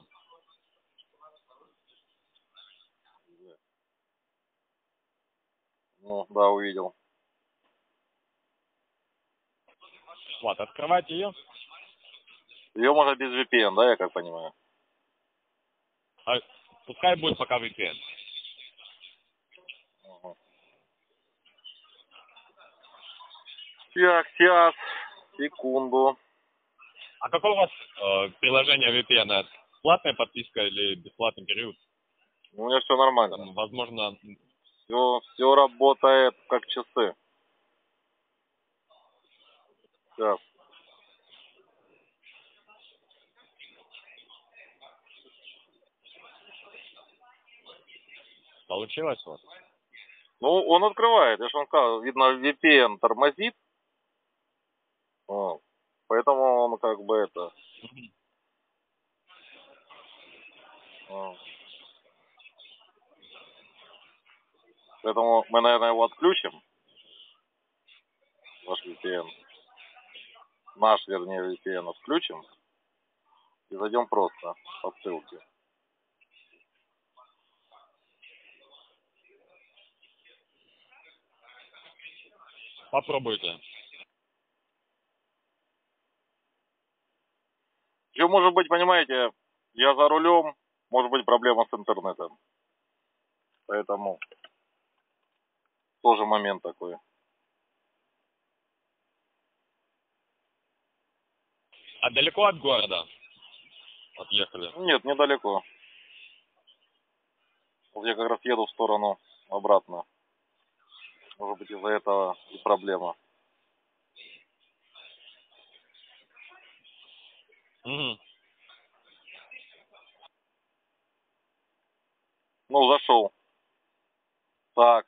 Ну, да, увидел. Вот, открывайте ее. Ее можно без ви пи эн, да, я как понимаю? А пускай будет пока ви пи эн. Угу. Так, сейчас, секунду. А какое у вас э, приложение ви пи эн? Платная подписка или бесплатный период? У меня все нормально. Там, возможно... Все, все работает как часы. Сейчас. Получилось у вас? Ну, он открывает, я же вам сказал, видно, ви пи эн тормозит. Вот. Поэтому он как бы это... Вот. Поэтому мы, наверное, его отключим. Ваш ви пи эн. Наш, вернее, ви пи эн отключим. И зайдем просто по ссылке. Попробуйте. Еще может быть, понимаете, я за рулем, может быть проблема с интернетом. Поэтому тоже момент такой. А далеко от города отъехали? Нет, недалеко. Вот я как раз еду в сторону обратно. Может быть, из-за этого и проблема. Угу. Ну, зашел. Так.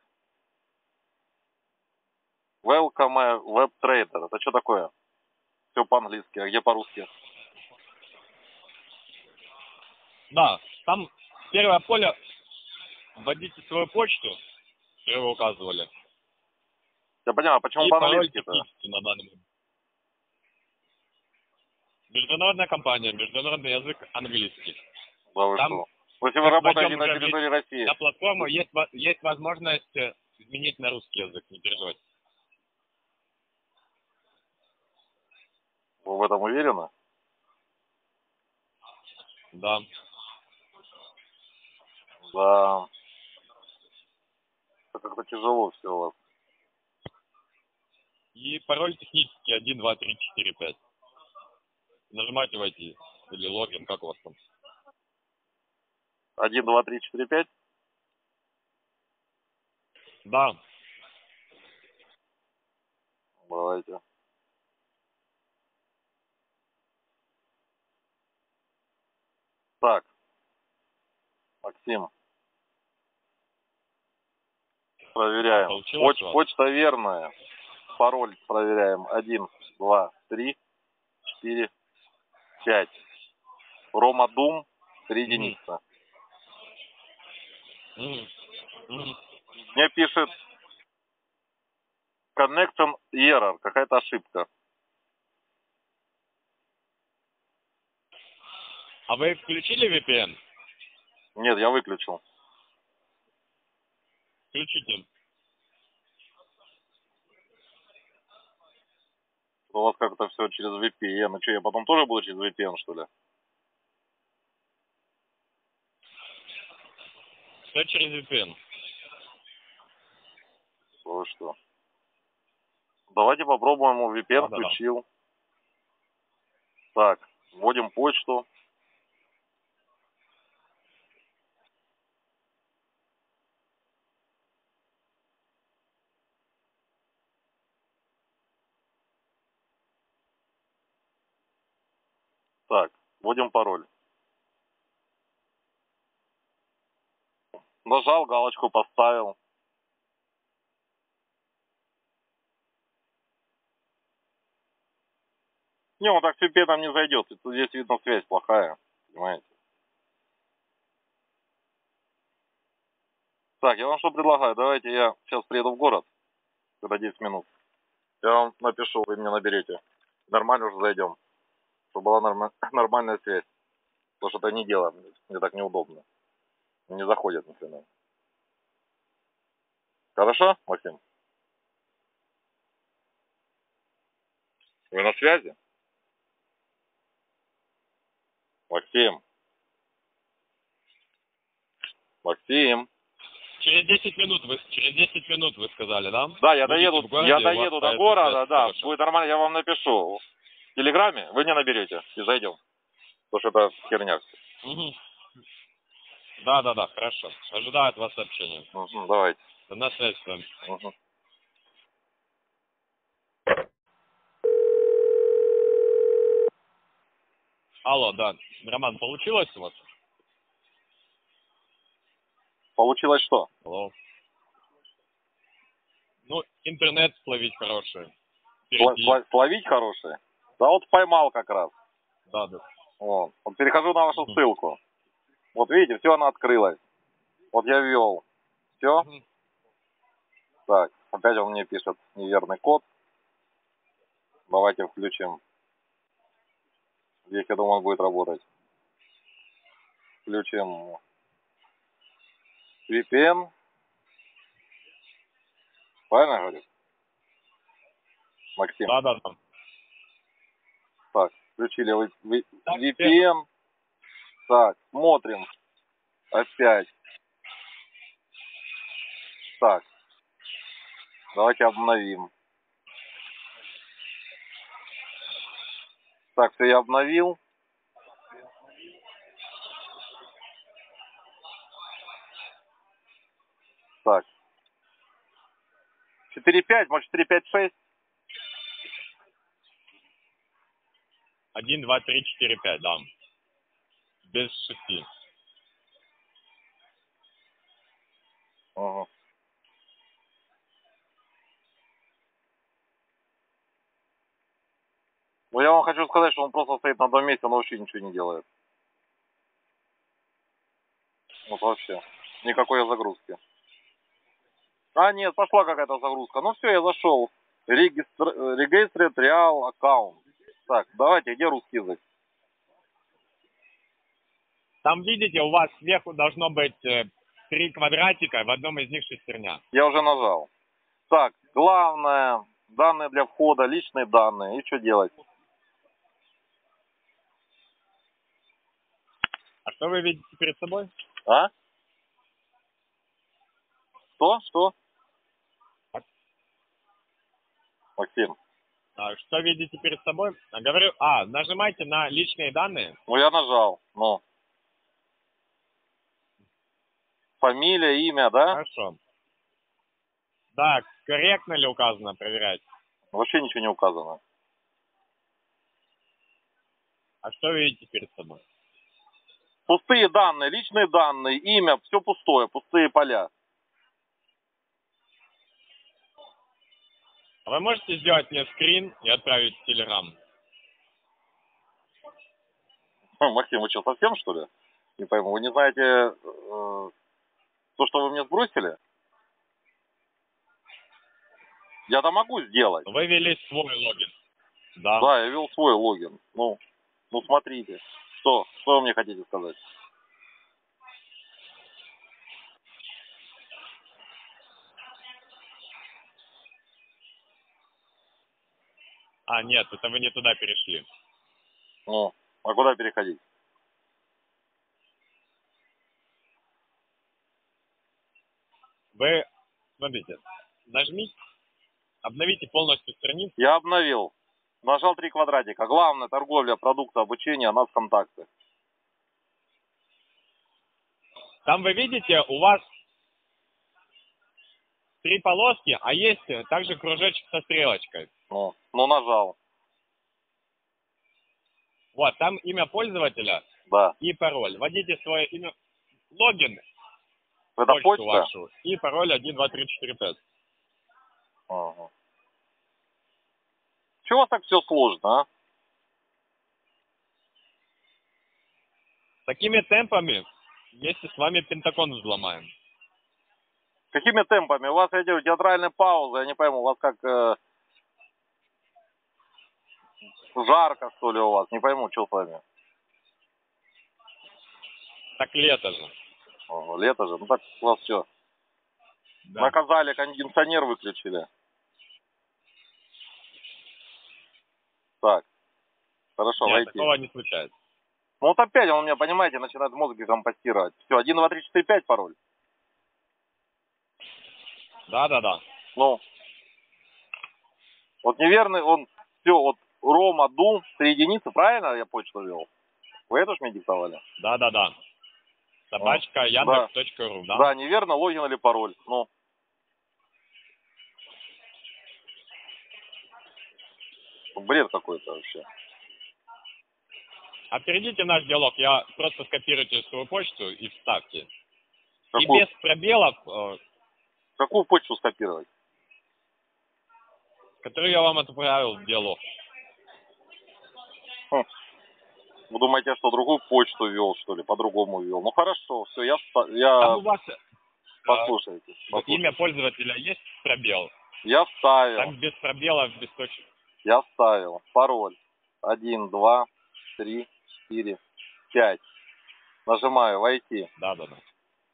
Welcome Web Trader. Это что такое? Все по-английски, а где по-русски? Да, там первое поле, вводите свою почту, которую вы указывали. Я понимаю, а почему И пароль по-английски-то? технический на данный момент. Международная компания, международный язык английский. Да вы Там, что? Если вы как работаете войдем на уже территории России. на платформу, есть, во- есть возможность э, изменить на русский язык, не переживайте. Вы в этом уверены? Да. Да. Это как-то тяжело все у вас. И пароль технический один, два, три, четыре, пять. Нажимайте «Войти» или логин, как у вас там. Один, два, три, четыре, пять? Да. Давайте. Так. Максим. Проверяем. Получилось Поч- у вас? почта верная. Пароль проверяем. Один, два, три, четыре, пять. Рома Дум. Три Мгм. единицы. Мгм. Мгм. Мне пишет connection error. Какая-то ошибка. А вы включили ви пи эн? Нет, я выключил. Включите. У вас как-то все через ви пи эн. И что, я потом тоже буду через ви пи эн, что ли? Все через ви пи эн. Вы что? Давайте попробуем. ви пи эн Да-да-да. включил. Так, вводим почту. Так, вводим пароль. Нажал, галочку поставил. Не, он так с ви пи эн не зайдет. Здесь видно связь плохая. Понимаете? Так, я вам что предлагаю? Давайте я сейчас приеду в город. Когда десять минут. Я вам напишу, вы меня наберете. Нормально уже зайдем. Чтобы была норма- нормальная связь. Потому что это не дело. Мне так неудобно. Не заходит ни хрена. Хорошо, Максим? Вы на связи? Максим? Максим? через десять минут вы, через десять минут вы сказали, да? Да, я Будете доеду, в городе, я у вас доеду до появится города, связь. да, Хорошо. будет нормально, я вам напишу. В Телеграме вы мне наберете и зайдем. Потому что это херня. Угу. Да, да, да, хорошо. Ожидаю от вас сообщения. Угу, давайте. На связь с вами. Угу. Алло, да. Роман, получилось у вас? Получилось что? Алло. Ну, интернет словить хороший. Сла- сла- Словить хороший? Да вот поймал как раз. Да, да. Вот. Вот перехожу на вашу Угу. ссылку. Вот видите, все, она открылась. Вот я ввел. Все. Угу. Так, опять он мне пишет неверный код. Давайте включим. Здесь, я думаю, он будет работать. Включим ви пи эн. Правильно я говорю? Максим. Да, да, да. Так, включили ви- ви- Так, ви пи эн. Так, смотрим. Опять. Так. Давайте обновим. Так, все, я обновил. Так. четыре пять, может четыре пять шесть? Один, два, три, четыре, пять, да. Без шести. Угу. Ну, я вам хочу сказать, что он просто стоит на одном месте, он вообще ничего не делает. Вот вообще. Никакой загрузки. А, нет, пошла какая-то загрузка. Ну все, я зашел. Регистр... Registered Real Account. Так, давайте, где русский язык? Там, видите, у вас сверху должно быть э, три квадратика, в одном из них шестерня. Я уже нажал. Так, главное, данные для входа, личные данные. И что делать? А что вы видите перед собой? А? Что? Что? Максим. А, что видите перед собой? А, говорю, а, нажимайте на личные данные. Ну, я нажал. Ну. Фамилия, имя, да? Хорошо. Да, корректно ли указано, проверять? Вообще ничего не указано. А что вы видите перед собой? Пустые данные, личные данные, имя, все пустое, пустые поля. А вы можете сделать мне скрин и отправить в Телеграм? Максим, вы что, совсем что ли? Не пойму, вы не знаете э, то, что вы мне сбросили? Я-то могу сделать. Вы ввели свой логин. Да. Да, я ввел свой логин. Ну, ну смотрите. Что? Что вы мне хотите сказать? А, нет, это вы не туда перешли. Ну, а куда переходить? Вы, смотрите, нажмите, обновите полностью страницу. Я обновил. Нажал три квадратика. Главное, торговля, продукты, обучение, нас контакты. Там вы видите, у вас три полоски, а есть также кружочек со стрелочкой. Ну, ну нажал. Вот, там имя пользователя Да. и пароль. Вводите свое имя, логин, Это почту почта? вашу, и пароль один, два, три, четыре, пять. Ага. Чего у вас так все сложно, а? Такими темпами вместе с вами Пентакон взломаем. Какими темпами? У вас эти театральные паузы, я не пойму, у вас как э, жарко, что ли, у вас? Не пойму, что с вами. Так лето же. Ого, лето же, ну так у вас все. Да. Наказали, кондиционер выключили. Так, хорошо, Нет, войти. такого не случается. Ну вот опять он у меня, понимаете, начинает мозги компостировать. Все, один, два, три, четыре, пять пароль. Да, да, да. Ну. Вот неверный он, все, вот Рома Дум, три единицы, правильно я почту ввел? Вы это ж мне диктовали? Да, да, да. Собачка А, Яндекс.ру, да? Да, неверно, логин или пароль. Ну. Бред какой-то вообще. А перейдите наш диалог, я просто скопируйте свою почту и вставьте. Какую, И без пробелов, э, какую почту скопировать? которую я вам отправил в диалог. Хм. Вы думаете, я что, другую почту ввел, что ли? По-другому ввел? Ну хорошо, все, я... я... Там у вас э, Послушайте, послушайте. имя пользователя есть пробел? Я вставил. Там без пробелов, без точки. Я вставил. Пароль. Один, два, три, четыре, пять. Нажимаю «Войти». Да, да, да.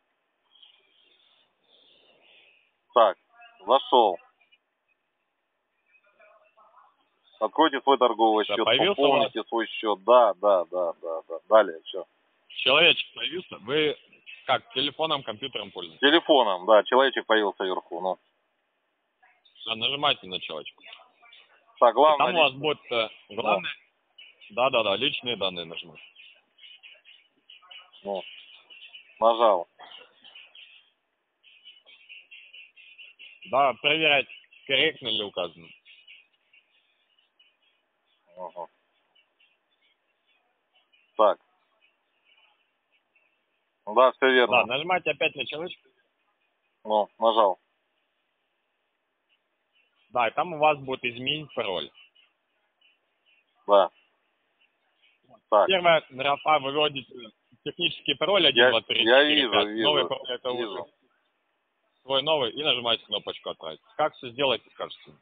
Так, зашел. Откройте свой торговый Да, счет, появился пополните свой счет. Да, да, да, да, да. Далее, что? Человечек появился. Вы как, телефоном, компьютером пользуетесь? Телефоном, да, человечек появился вверху. Ну. Да, нажимайте на человечку. Так, главное... Там у вас будет э, главное... Да, да, да, личные данные нажимать. Ну, нажал. Да, проверять, корректно ли указано. Ага. Так. Да, все верно. Да, нажимайте опять на человечку. Ну, нажал. Да, и там у вас будет изменить пароль. Да. Так. Первое, графа, вы вводите технический пароль один, Я, два, три, я четыре, вижу, пять. вижу. Новый пароль это вижу. уже свой новый и нажимаете кнопочку «Отправить». Как все сделаете, скажете.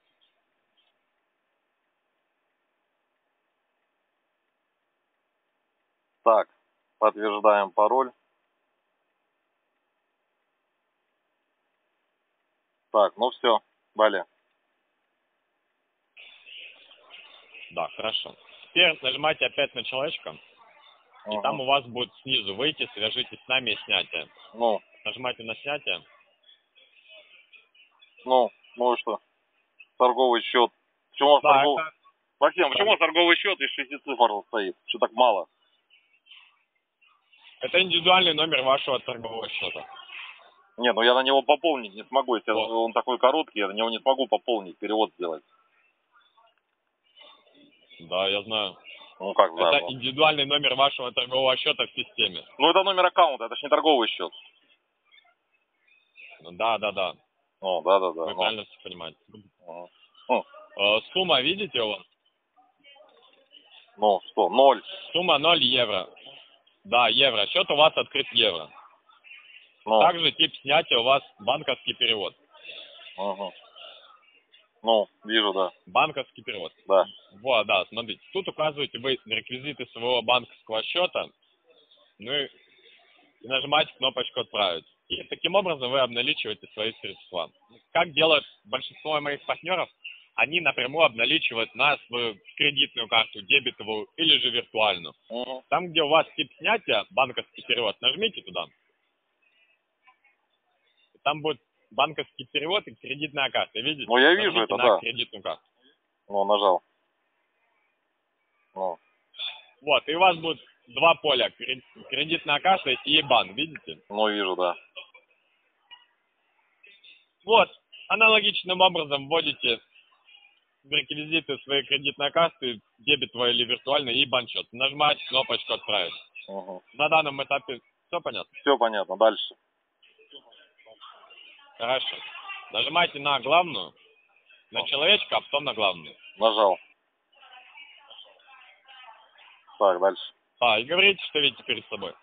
Так, подтверждаем пароль. Так, ну все, далее. Да, хорошо. Теперь нажимайте опять на человечка. И Ага. там у вас будет снизу «Выйти, свяжитесь с нами» и «Снятие». Ну, Нажимайте на «Снятие». ну, ну и что? Торговый счет. Почему у вас Да, торговый... это... Максим, почему у вас торговый счет из шести цифр стоит? Что так мало? это индивидуальный номер вашего торгового счета. Нет, ну я на него пополнить не смогу. Если Вот. он такой короткий, я на него не смогу пополнить, перевод сделать. Да, я знаю. Ну как, да. Это Ну. индивидуальный номер вашего торгового счета в системе. ну это номер аккаунта, это ж не торговый счет. Да, да, да. Ну, да, да, да. Вы ну. правильно все понимаете. Угу. Ну, Э, Сумма, видите у вас? ну, что, ноль. Сумма ноль евро. Да, евро. Счет у вас открыт евро. Ну, Также тип снятия у вас банковский перевод. угу. Ну, вижу, да. Банковский перевод. Да. Вот, да, смотрите. Тут указываете вы реквизиты своего банковского счета. Ну и, и нажимаете кнопочку «Отправить». И таким образом вы обналичиваете свои средства. Как делают большинство моих партнеров, они напрямую обналичивают на свою кредитную карту, дебетовую или же виртуальную. Угу. Там, где у вас тип снятия, банковский перевод, нажмите туда. И там будет банковский перевод и кредитная карта. Видите? Ну, я вижу Нажмите это, на да. кредитную карту. Ну, нажал. Ну. Вот, и у вас будет два поля. Кредитная карта и бан, видите? Ну, вижу, да. Вот, аналогичным образом вводите реквизиты своей кредитной карты, дебетовой или виртуальной, и банчет. Нажимаете кнопочку «Отправить». Угу. На данном этапе все понятно? Все понятно, дальше. Хорошо. Нажимайте на главную, на человечка, а потом на главную. Нажал. Так, дальше. А, и говорите, что видите перед собой.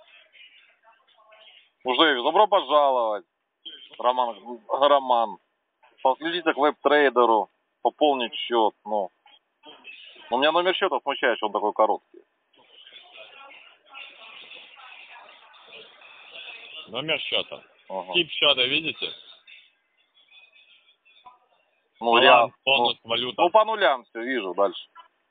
Уже добро пожаловать, Роман. Роман. Подключиться к веб-трейдеру, пополнить счет. Ну, у меня номер счета смущает, что он такой короткий. Номер счета. Ага. Тип счета видите? Ну, Баланс, реал, бонус, ну, валюта. ну, по нулям все вижу, дальше.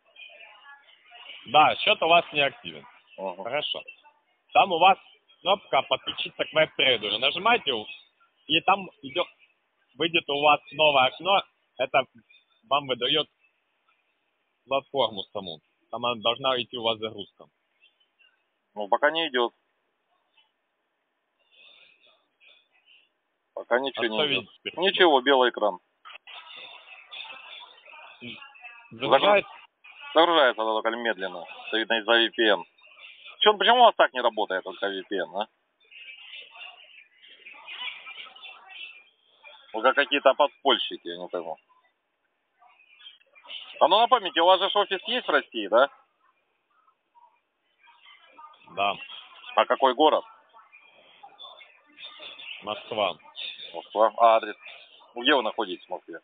Да, счет у вас не активен. Ага. Хорошо. Там у вас кнопка «Подключиться к веб-трейдеру». Нажимаете, и там идет выйдет у вас новое окно, это вам выдает платформу саму. Там она должна идти у вас загрузка. Ну, пока не идет. Пока ничего А не что идет. видите? Ничего, белый экран. Загружается? Загружается она только медленно. Это видно из-за ви пи эн. Чё, почему у вас так не работает только ви пи эн, а? Вы как какие-то подпольщики, я не пойму. А ну напомните, у вас же офис есть в России, да? Да. А какой город? Москва. Москва. А адрес? Где вы находитесь в Москве?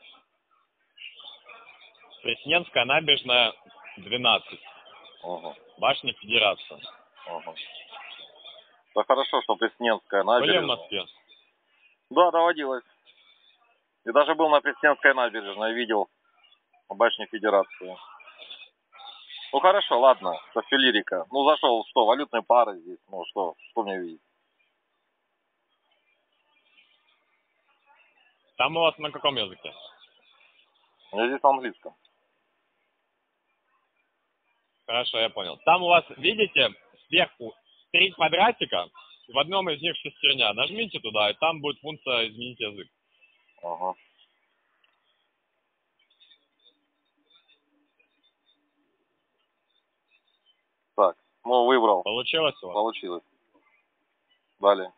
Пресненская набережная, двенадцать. Угу. Башня Федерации. Угу. Да хорошо, что Пресненская Были набережная. в Москве? Да, доводилось. И даже был на Пресненской набережной, видел башню Федерации. Ну хорошо, ладно, это все лирика. Ну зашел, что, валютные пары здесь, ну что, что мне видеть? Там у вас на каком языке? Я здесь на английском. Хорошо, я понял. Там у вас, видите, сверху три квадратика, в одном из них шестерня. Нажмите туда, и там будет функция «Изменить язык». Ага. Так, ну выбрал. Получилось у вас? Получилось. Далее.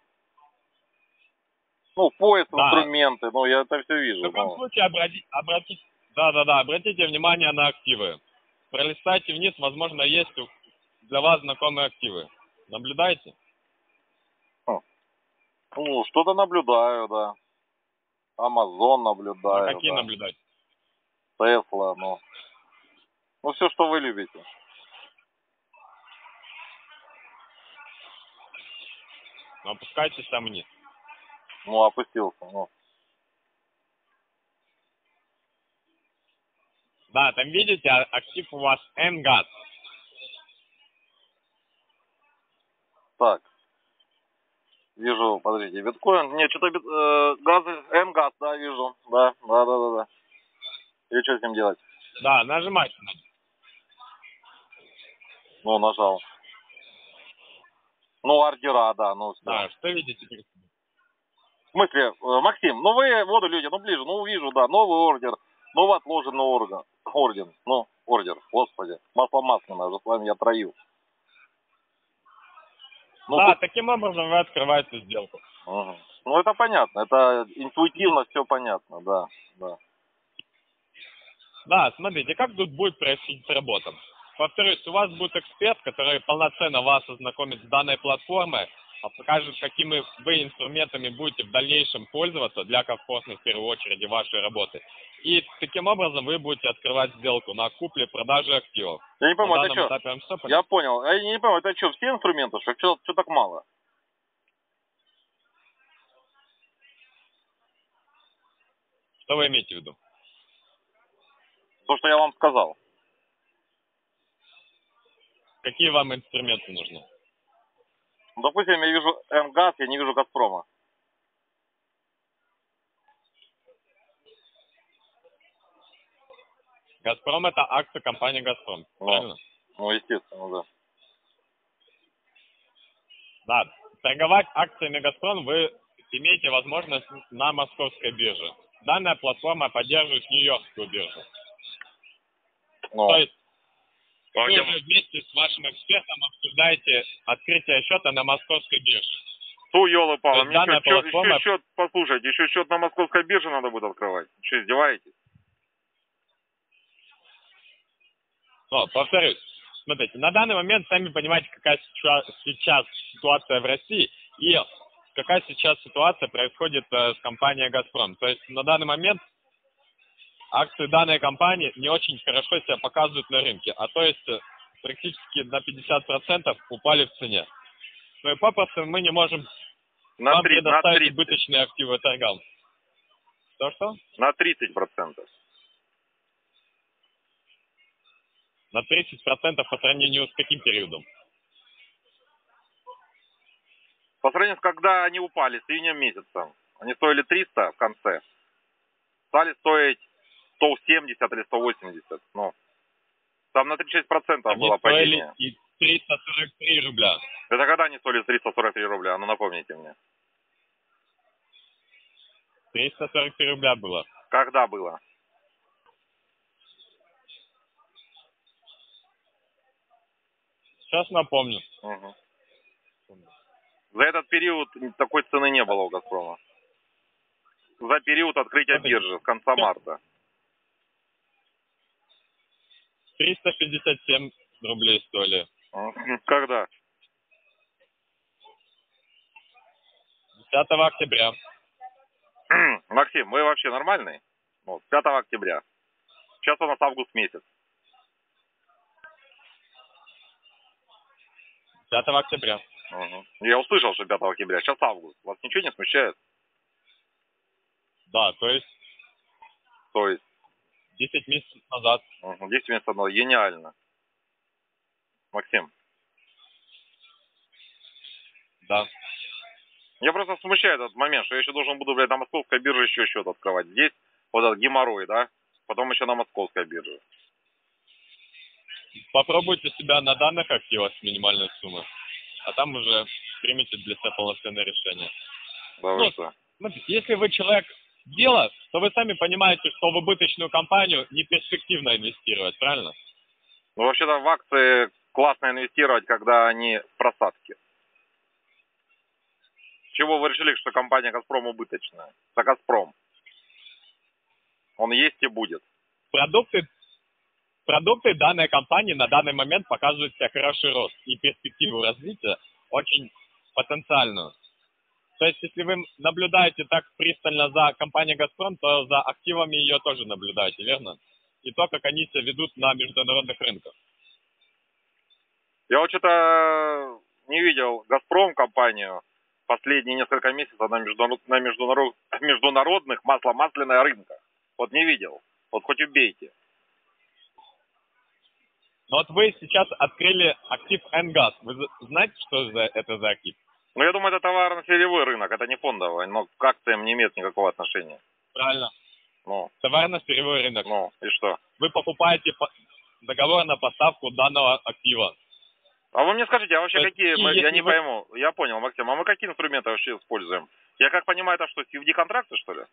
Ну, поиск, Да. инструменты, ну я это все вижу. В таком ну. случае обрати, обратите, да, да, да, обратите внимание на активы. Пролистайте вниз, возможно, есть для вас знакомые активы. Наблюдайте? Хм. Ну, что-то наблюдаю, да. Амазон На наблюдаю, какие да. наблюдать? Тесла, ну. Ну, все, что вы любите. Ну, опускайтесь там вниз. Ну, опустился, ну. Да, там видите, а- актив у вас Нгаз. Так. Вижу, подождите, биткоин. Нет, что-то бит, э, газы, М-газ, да, вижу. Да, да, да, да, да. И что с ним делать? Да, нажимайте. Ну, нажал. Ну, ордера, да, ну все. Да, что видите? В смысле, э, Максим, ну вы воду люди, ну ближе, ну вижу, да, новый ордер, новый отложенный ордер, орден, ну, ордер, господи, масло масляное, уже с вами я троил. Ну, да, хоть... таким образом вы открываете сделку. Угу. Ну, это понятно, это интуитивно все понятно, да, да. Да, смотрите, как тут будет происходить работа. Повторюсь, у вас будет эксперт, который полноценно вас ознакомит с данной платформой, а покажет, какими вы инструментами будете в дальнейшем пользоваться для комфортной, в первую очередь, вашей работы. И таким образом вы будете открывать сделку на купле-продаже активов. Я не пойму, На это данном что? этапе вам все понятно? Я понял, я не понял, это что, все инструменты, что, что, что так мало? Что вы имеете в виду? То, что я вам сказал. Какие вам инструменты нужны? Ну, допустим, я вижу М-газ, я не вижу Газпрома. Газпром — это акция компании Газпром, Ну, правильно? ну, естественно, да. Да, торговать акциями Газпром вы имеете возможность на московской бирже. Данная платформа поддерживает Нью-Йоркскую биржу. Ну, То есть а вы где- уже вместе с вашим экспертом обсуждаете открытие счета на московской бирже. Ту, елы-палы, То есть мне данная что, платформа- еще счет, послушайте, еще счет на московской бирже надо будет открывать. Что, издеваетесь? Но, повторюсь, смотрите, на данный момент сами понимаете, какая сейчас, сейчас ситуация в России и какая сейчас ситуация происходит э, с компанией «Газпром». То есть на данный момент акции данной компании не очень хорошо себя показывают на рынке, а то есть э, практически на пятьдесят процентов упали в цене. Ну и попросту мы не можем На, вам три, на, предоставить тридцать, убыточные активы торгам. Что-что? на тридцать процентов. На тридцать процентов по сравнению с каким периодом? По сравнению с когда они упали, с июня месяца. Они стоили триста в конце. Стали стоить сто семьдесят или сто восемьдесят. Ну, там на тридцать шесть процентов Они было стоили падение. и триста сорок три рубля. Это когда они стоили триста сорок три рубля? Ну, напомните мне. триста сорок три рубля было. Когда было? Сейчас напомню. Угу. За этот период такой цены не было у «Газпрома». За период открытия биржи с конца марта. триста шестьдесят семь рублей стоили. Когда? десятого октября. Максим, вы вообще нормальный? Вот, пятого октября. Сейчас у нас август месяц. пятого октября. Угу. Я услышал, что пятого октября. Сейчас август. Вас ничего не смущает? Да, то есть... То есть? десять месяцев назад. Угу. десять месяцев назад. Гениально. Максим. Да. Я просто смущает этот момент, что я еще должен буду, блядь, на московской бирже еще счет открывать. Здесь вот этот геморрой, да? Потом еще на московской бирже. Попробуйте себя на данных активах с минимальной суммы. А там уже примите для себя полноценное решение. Да вы ну, что? Смотрите, если вы человек дела, то вы сами понимаете, что в убыточную компанию не перспективно инвестировать, правильно? Ну, вообще-то в акции классно инвестировать, когда они в просадке. Чего вы решили, что компания «Газпром» убыточная? Это «Газпром». Он есть и будет. Продукты, продукты данной компании на данный момент показывают себе хороший рост и перспективу развития очень потенциальную. То есть, если вы наблюдаете так пристально за компанией «Газпром», то за активами ее тоже наблюдаете, верно? И то, как они себя ведут на международных рынках. Я вот что-то не видел «Газпром» компанию последние несколько месяцев на, международ, на международ, международных масло-масляных рынках. Вот не видел. Вот хоть убейте. Но вот вы сейчас открыли актив «Энгаз». Вы знаете, что за, это за актив? Ну, я думаю, это товарно-сырьевой рынок, это не фондовый, но к акциям не имеет никакого отношения. Правильно. Ну. Товарно-сырьевой рынок. Ну, и что? Вы покупаете договор на поставку данного актива. А вы мне скажите, а вообще То какие, есть, мы, я не вы... пойму, я понял, Максим, а мы какие инструменты вообще используем? Я как понимаю, это что, си эф ди-контракты, что ли?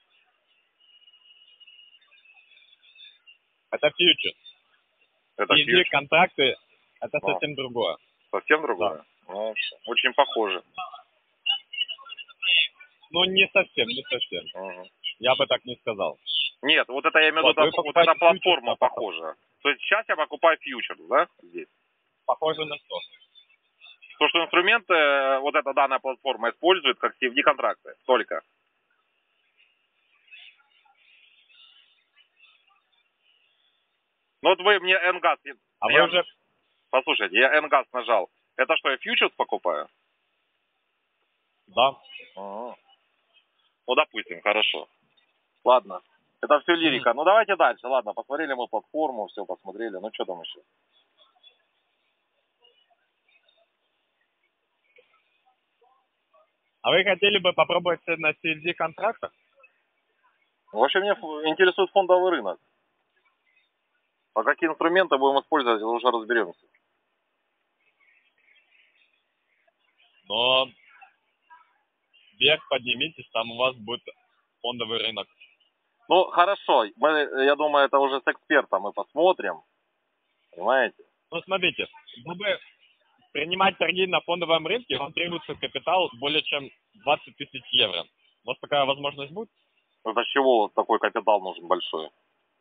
Это фьючерс. Это си эф ди-контракты, это ну, совсем другое. Совсем другое? Да. Ну, очень похоже. Ну, не совсем, не совсем. Угу. Я бы так не сказал. Нет, вот это я имею в виду, вот, вот эта платформа похожа. То есть сейчас я покупаю фьючерс, да, здесь? Похоже на что? То, что инструменты, вот эта данная платформа использует как си эф ди-контракты, только. Ну вот вы мне «Энгаз». А я... вы уже... Послушайте, я «Энгаз» нажал. Это что, я фьючерс покупаю? Да. А-а-а. Ну, допустим, хорошо. Ладно. Это все лирика. Mm-hmm. Ну, давайте дальше. Ладно, посмотрели мы платформу, все посмотрели. Ну, что там еще? А вы хотели бы попробовать на си эф ди-контрактах? Вообще, меня интересует фондовый рынок. А какие инструменты будем использовать, уже разберемся. Но вверх поднимитесь, там у вас будет фондовый рынок. Ну, хорошо. Мы, я думаю, это уже с экспертом мы посмотрим. Понимаете? Ну, смотрите, чтобы принимать торги на фондовом рынке, вам требуется капитал более чем двадцать тысяч евро. У вас такая возможность будет? Для чего такой капитал нужен большой?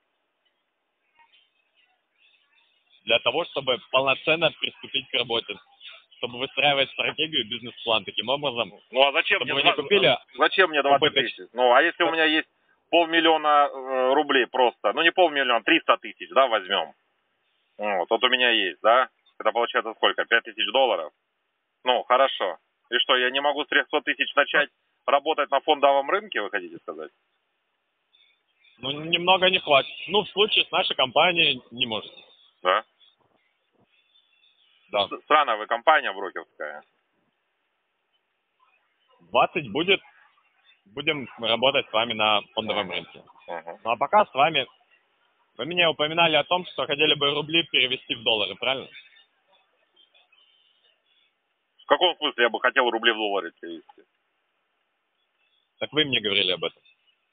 Для того, чтобы полноценно приступить к работе. Чтобы выстраивать стратегию и бизнес-план таким образом. Ну, а зачем чтобы мне, вы не купили зачем мне двадцать тысяч? Ну, а если у меня есть полмиллиона э, рублей просто, ну, не полмиллиона, триста тысяч, да, возьмем. Вот, вот у меня есть, да? Это получается сколько? пять тысяч долларов? Ну, хорошо. И что, я не могу с трехсот тысяч начать работать на фондовом рынке, вы хотите сказать? Ну, немного не хватит. Ну, в случае с нашей компанией не может. Да? Да. Странная вы компания брокерская. двадцать будет. будем работать с вами на фондовом рынке. Угу. Ну а пока с вами, вы меня упоминали о том, что хотели бы рубли перевести в доллары, правильно? В каком смысле я бы хотел рубли в доллары перевести? Так вы мне говорили об этом.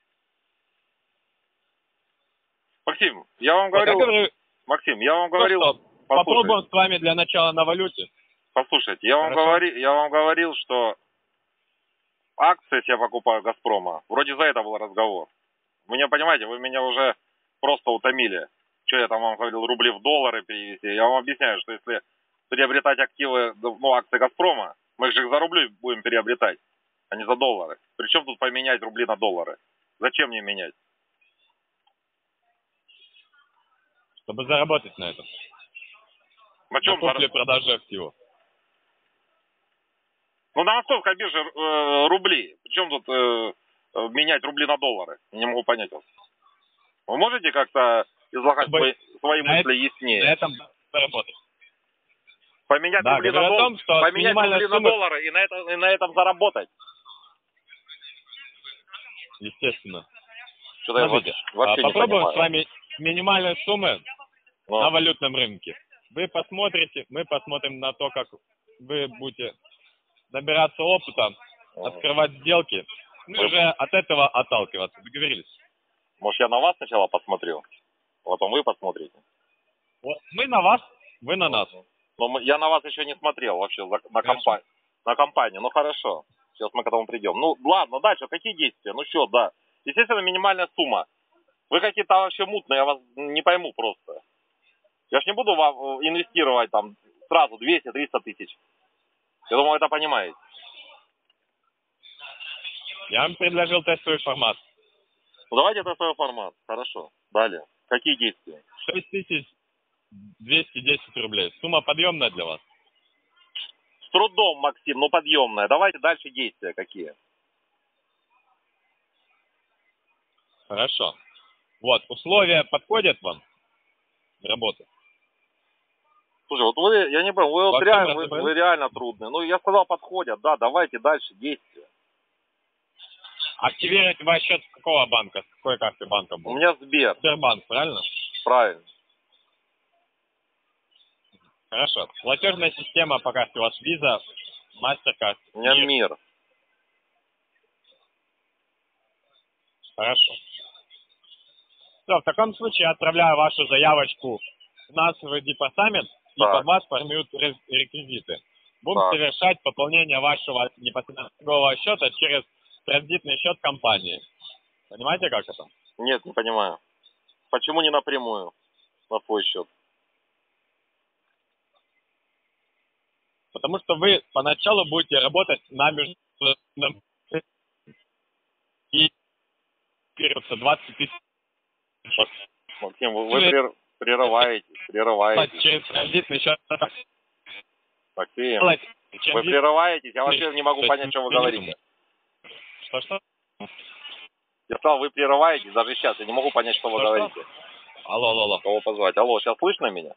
Максим, я вам Вот говорил... я говорю, Максим, я вам ну говорил... что, попробуем с вами для начала на валюте. Послушайте, я вам, говори, я вам говорил, что акции я покупаю «Газпрома». Вроде за это был разговор. Вы не понимаете, вы меня уже просто утомили. Что я там вам говорил, рубли в доллары перевести. Я вам объясняю, что если приобретать активы, ну, акции «Газпрома», мы же их за рубли будем приобретать, а не за доллары. Причем тут поменять рубли на доллары? Зачем мне менять? Чтобы заработать на этом. На чем после продажи активов. Ну, на московской бирже э, рубли. Причем тут э, менять рубли на доллары? Я не могу понять вас. Вы можете как-то излагать Чтобы свои, свои на мысли это, яснее? На этом заработать. Поменять да, рубли, на, дол... том, что поменять рубли суммы... на доллары и на, это, и на этом заработать? Естественно. Что-то Смотрите, я вообще а, не попробуем понимаю. с вами минимальные суммы Но. на валютном рынке. Вы посмотрите, мы посмотрим на то, как вы будете набираться опыта, Ага. открывать сделки, ну и уже от этого отталкиваться. Договорились? Может, я на вас сначала посмотрю, потом вы посмотрите? Вот мы на вас, вы на нас. Но мы, я на вас еще не смотрел вообще, за, на, компа на компанию. Ну, хорошо. Сейчас мы к этому придем. Ну, ладно, дальше. Какие действия? Ну, что, да. Естественно, минимальная сумма. Вы какие-то вообще мутные, я вас не пойму просто. Я ж не буду вам инвестировать там сразу двести-триста тысяч. Я думаю, это понимаете. Я вам предложил тестовый формат. Ну, давайте тестовый формат. Хорошо. Далее. Какие действия? шесть тысяч двести десять рублей. Сумма подъемная для вас? С трудом, Максим, но подъемная. Давайте дальше действия какие. Хорошо. Вот, условия подходят вам работы? Слушай, вот вы, я не понял, вы, вот реально, вы, вы реально трудные. Ну, я сказал, подходят, да, давайте дальше действия. Активировать ваш счет с какого банка? С какой карты банка был? У меня Сбер. Сбербанк, правильно? Правильно. Хорошо. Платежная система пока что у вас Visa, MasterCard. У меня Мир. Мир. Хорошо. Все, в таком случае отправляю вашу заявочку в финансовый департамент, и под вас формируют реквизиты. Будем так. совершать пополнение вашего непосредственного счета через транзитный счет компании. Понимаете, как это? Нет, не понимаю. Почему не напрямую на свой счет? Потому что вы поначалу будете работать на международном и двадцать тысяч. Максим, вы, вы прерываетесь, прерываетесь. Через транзитный счет. Максим, вы прерываетесь, я вообще не могу понять, что вы говорите. Что-что? Я сказал, вы прерываетесь, даже сейчас, я не могу понять, что вы что, говорите. Что? Алло, алло, алло. Кого позвать? Алло, сейчас слышно меня?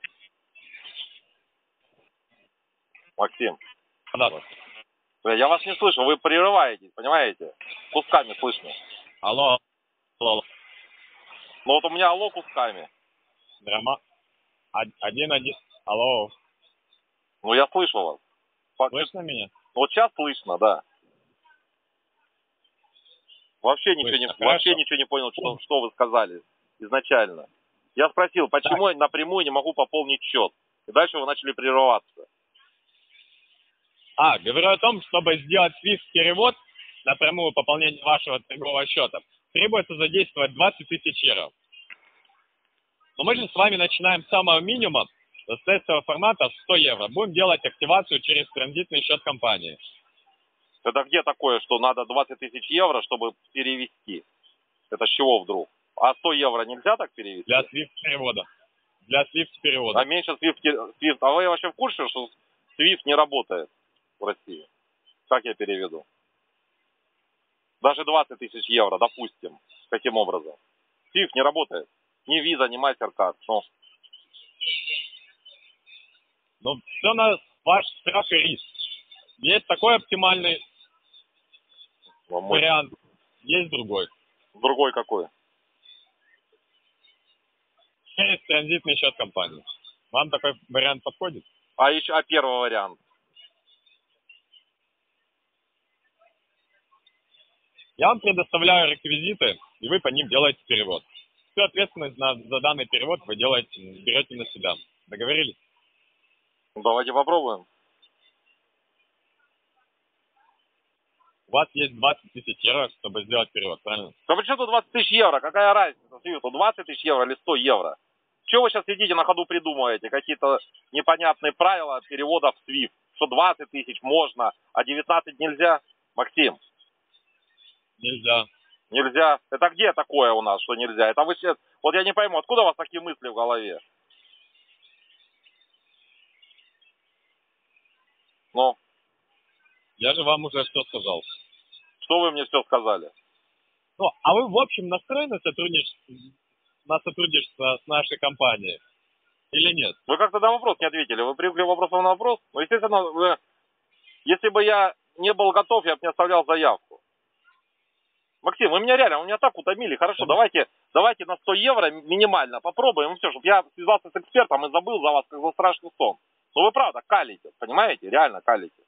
Максим. Да. Я вас не слышу, вы прерываетесь, понимаете? Кусками слышно. Алло, алло, алло. Ну вот у меня алло кусками. Драма. Один, один. Алло. Ну я слышу вас. Слышно меня? Вот сейчас слышно, да. Вообще ничего, не, вообще ничего не понял, что, что вы сказали изначально. Я спросил, почему так. я напрямую не могу пополнить счет. И дальше вы начали прерываться. А, говорю о том, чтобы сделать свифт-перевод напрямую пополнение вашего торгового счета, требуется задействовать двадцать тысяч евро. Но мы же с вами начинаем с самого минимума, с тестового формата сто евро. Будем делать активацию через транзитный счет компании. Это где такое, что надо двадцать тысяч евро, чтобы перевести? Это с чего вдруг? А сто евро нельзя так перевести? Для свифт-перевода. Для свифт-перевода. А меньше свифт... свифт... А вы вообще в курсе, что свифт не работает в России? Как я переведу? Даже двадцать тысяч евро, допустим. Каким образом? свифт не работает. Ни Visa, ни MasterCard. Ну, ну все на ваш страх и риск. Есть такой оптимальный ну, вариант. есть другой. Другой какой? Есть транзитный счет компании. Вам такой вариант подходит? А еще, а первый вариант? Я вам предоставляю реквизиты, и вы по ним делаете перевод. Всю ответственность на, за данный перевод вы делаете, берете на себя. Договорились? Ну, давайте попробуем. У вас есть двадцать тысяч евро, чтобы сделать перевод, правильно? Да при чем тут двадцать тысяч евро? Какая разница, Свиту? двадцать тысяч евро или сто евро? Чего вы сейчас сидите на ходу придумываете? Какие-то непонятные правила перевода в свифт. Что двадцать тысяч можно, а девятнадцать нельзя? Максим. Нельзя. Нельзя. Это где такое у нас, что нельзя? Это вы сейчас... Вот я не пойму, откуда у вас такие мысли в голове? Ну? Я же вам уже все сказал. Что вы мне все сказали? Ну, а вы, в общем, настроены сотрудничество, на сотрудничество с нашей компанией? Или нет? Вы как-то на вопрос не ответили. Вы привыкли вопросом на вопрос? Ну, естественно, вы... если бы я не был готов, я бы не оставлял заявку. Максим, вы меня реально, вы меня так утомили. Хорошо, Да. давайте, давайте на сто евро минимально попробуем. Все, чтобы я связался с экспертом и забыл за вас, как за страшный сон. Ну вы правда калите, понимаете? Реально калите.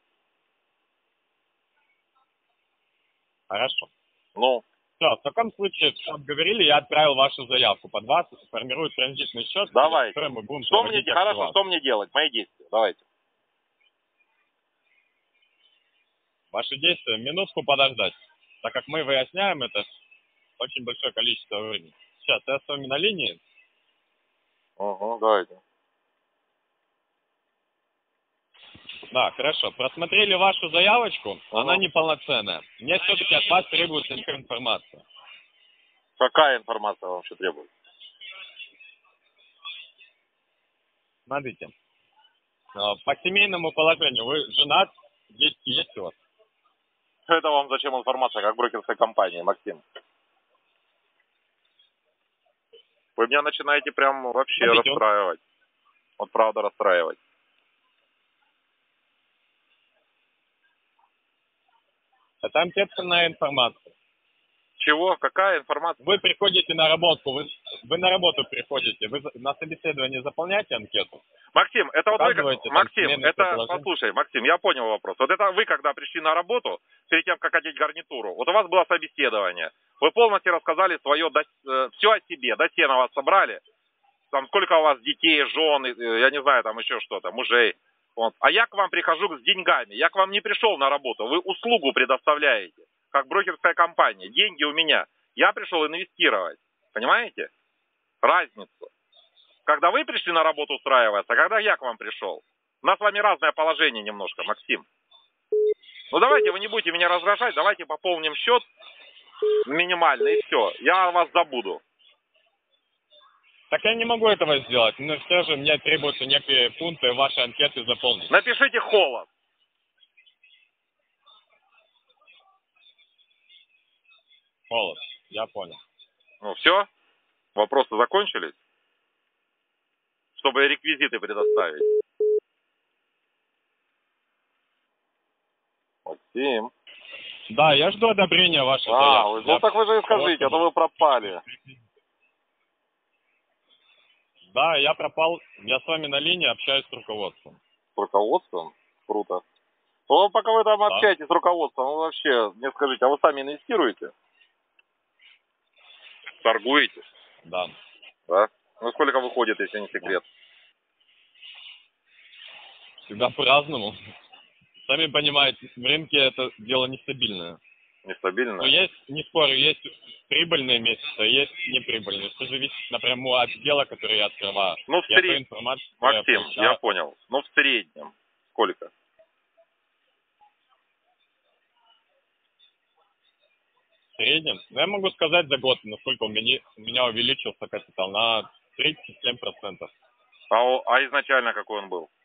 Хорошо. Ну, Все, в таком случае, все обговорили, я отправил вашу заявку. Под вас формирую транзитный счет, давайте. который мы будем Что мне, проводить хорошо, активацию. что мне делать? Мои действия, давайте. Ваши действия минутку подождать, так как мы выясняем это очень большое количество времени. Сейчас, я с вами на линии. Угу, давайте. Да, хорошо. Просмотрели вашу заявочку, Угу. она неполноценная. Мне все-таки от вас требуется еще информация. Какая информация вам вообще требуется? Смотрите, по семейному положению вы женат, дети есть у вас? Это вам зачем информация, как брокерской компании, Максим? Вы меня начинаете прям вообще Смотрите, расстраивать. Вот правда расстраивать. Это анкетная информация. Чего? Какая информация? Вы приходите на работу, вы, вы на работу приходите, вы за- на собеседование заполняете анкету? Максим, это вот вы, Указываете там Максим, семейное это, положение? послушай, Максим, я понял вопрос. Вот это вы, когда пришли на работу, перед тем, как одеть гарнитуру, вот у вас было собеседование. Вы полностью рассказали свое, э, все о себе, досье на вас собрали. Там сколько у вас детей, жен, э, я не знаю, там еще что-то, мужей. Вот. А я к вам прихожу с деньгами. Я к вам не пришел на работу. Вы услугу предоставляете, как брокерская компания. Деньги у меня. Я пришел инвестировать. Понимаете? Разницу. Когда вы пришли на работу устраиваться, а когда я к вам пришел. У нас с вами разное положение немножко, Максим. Ну давайте, вы не будете меня раздражать, давайте пополним счет минимальный и все. Я о вас забуду. Так я не могу этого сделать, но все же мне требуются некие пункты вашей анкеты заполнить. Напишите холод. Холод, я понял. Ну все? Вопросы закончились? Чтобы реквизиты предоставить. Максим. Да, я жду одобрения вашей А, заявки. вы, ну Я- так вы же и скажите, а то вы пропали. Да, я пропал, я с вами на линии, общаюсь с руководством. С руководством? Круто. Ну, пока вы там Да. общаетесь с руководством, вы вообще мне скажите, а вы сами инвестируете? Торгуете? Да. Да? Ну, сколько выходит, если не секрет? Всегда по-разному. Сами понимаете, в рынке это дело нестабильное. Нестабильно? Но есть, не спорю, есть прибыльные месяцы, есть неприбыльные. Все зависит напрямую от дела, которое я открываю. Ну, в Я сред- ту информацию, которую Максим, я получаю, понял. Ну, в среднем сколько? в среднем, ну, я могу сказать за год, насколько у меня, у меня увеличился капитал на тридцать семь процентов. А, о- а изначально какой он был?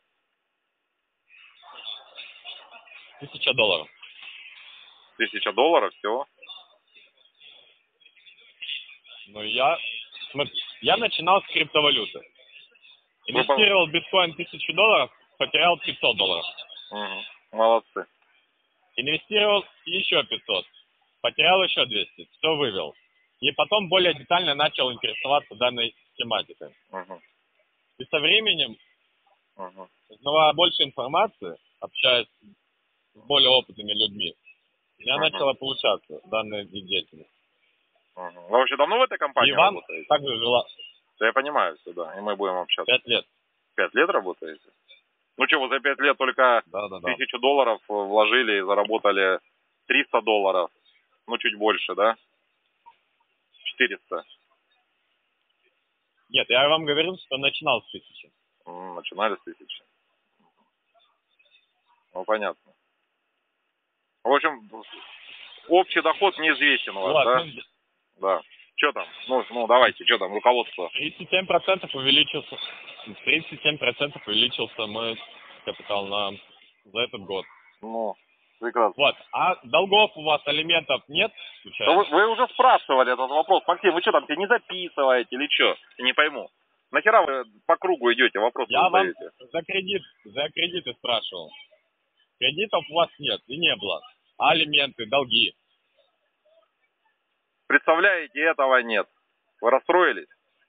Тысяча долларов. Тысяча долларов всего? Но я, смотри, я начинал с криптовалюты. Инвестировал в биткоин тысячу долларов, потерял пятьсот долларов. Угу. Молодцы. Инвестировал еще пятьсот, потерял еще двести, все вывел. И потом более детально начал интересоваться данной тематикой. Угу. И со временем, Угу. узнавая больше информации, общаясь с более опытными людьми, у меня Угу. начала получаться данная деятельность. Угу. Вы вообще давно в этой компании И вам работаете? также жила Да я понимаю все, да. И мы будем общаться. пять лет. Пять лет работаете? Ну что, вы за пять лет только Да, да, да. тысячу долларов вложили и заработали триста долларов. Ну, чуть больше, да? четыреста. Нет, я вам говорил, что начинал с тысячи. М, Начинали с тысячи. Ну, понятно. В общем, общий доход неизвестен у вас, Вот, да? ну, Да. Что там? Ну, ну давайте, что там, руководство? тридцать семь процентов увеличился. тридцать семь процентов увеличился мой капитал на, за этот год. Ну, прекрасно. Вот, а долгов у вас, алиментов нет, Да случайно? вы, вы уже спрашивали этот вопрос. Максим, вы что там, себе не записываете или что? Я не пойму. Нахера вы по кругу идете, вопрос Я вам задаете? за кредит, за кредиты спрашивал. Кредитов у вас нет и не было. А алименты, долги. Представляете, этого нет. Вы расстроились?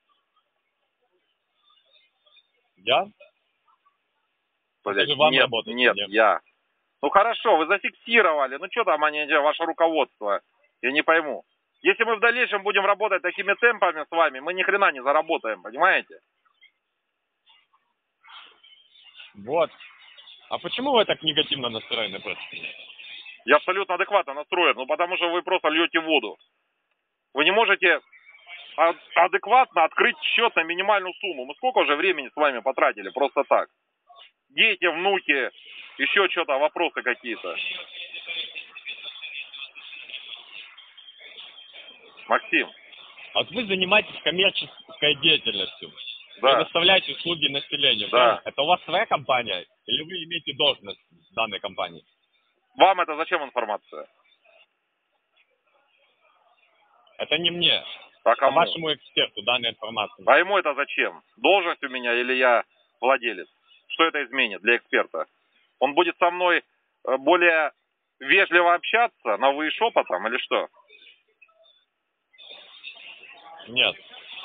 Я? Блядь, же вам нет, работать, нет, нет. я. Ну хорошо, вы зафиксировали. Ну что там они, ваше руководство? Я не пойму. Если мы в дальнейшем будем работать такими темпами с вами, мы ни хрена не заработаем, понимаете? Вот. А почему вы так негативно настроены против меня? Я абсолютно адекватно настроен, ну потому что вы просто льете воду. Вы не можете а- адекватно открыть счет на минимальную сумму. Мы сколько уже времени с вами потратили просто так? Дети, внуки, еще что-то, вопросы какие-то. Максим. Вот вы занимаетесь коммерческой деятельностью. Да. Предоставляете услуги населению. Да. Правильно? Это у вас своя компания? Или вы имеете должность в данной компании? Вам это зачем информация? Это не мне. А А кому? вашему эксперту данная информация. А ему это зачем? Должность у меня или я владелец? Что это изменит для эксперта? Он будет со мной э, более вежливо общаться, на вы и шепотом или что? Нет.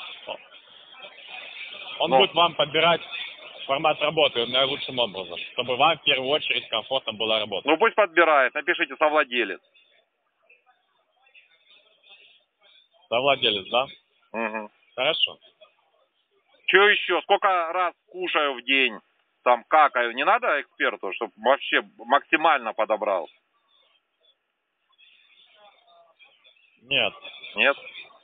Он Но- будет вам подбирать формат работы наилучшим образом, чтобы вам в первую очередь комфортно была работа. Ну пусть подбирает, напишите совладелец. Совладелец, да? Угу. Хорошо. Что еще? Сколько раз кушаю в день? Там какаю. Не надо эксперту, чтобы вообще максимально подобрал? Нет, Нет?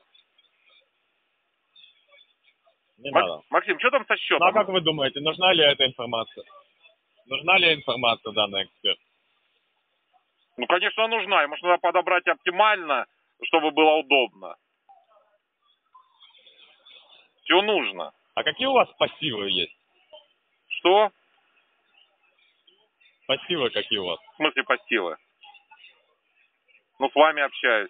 не Мак- надо. Максим, что там со Ну счетом? а как вы думаете, нужна ли эта информация? Нужна ли информация данный эксперт? Ну, конечно, нужна. Ему надо подобрать оптимально, чтобы было удобно. Все нужно. А какие у вас пассивы есть? Что? Пассивы какие у вас? В смысле пассивы? Ну, с вами общаюсь.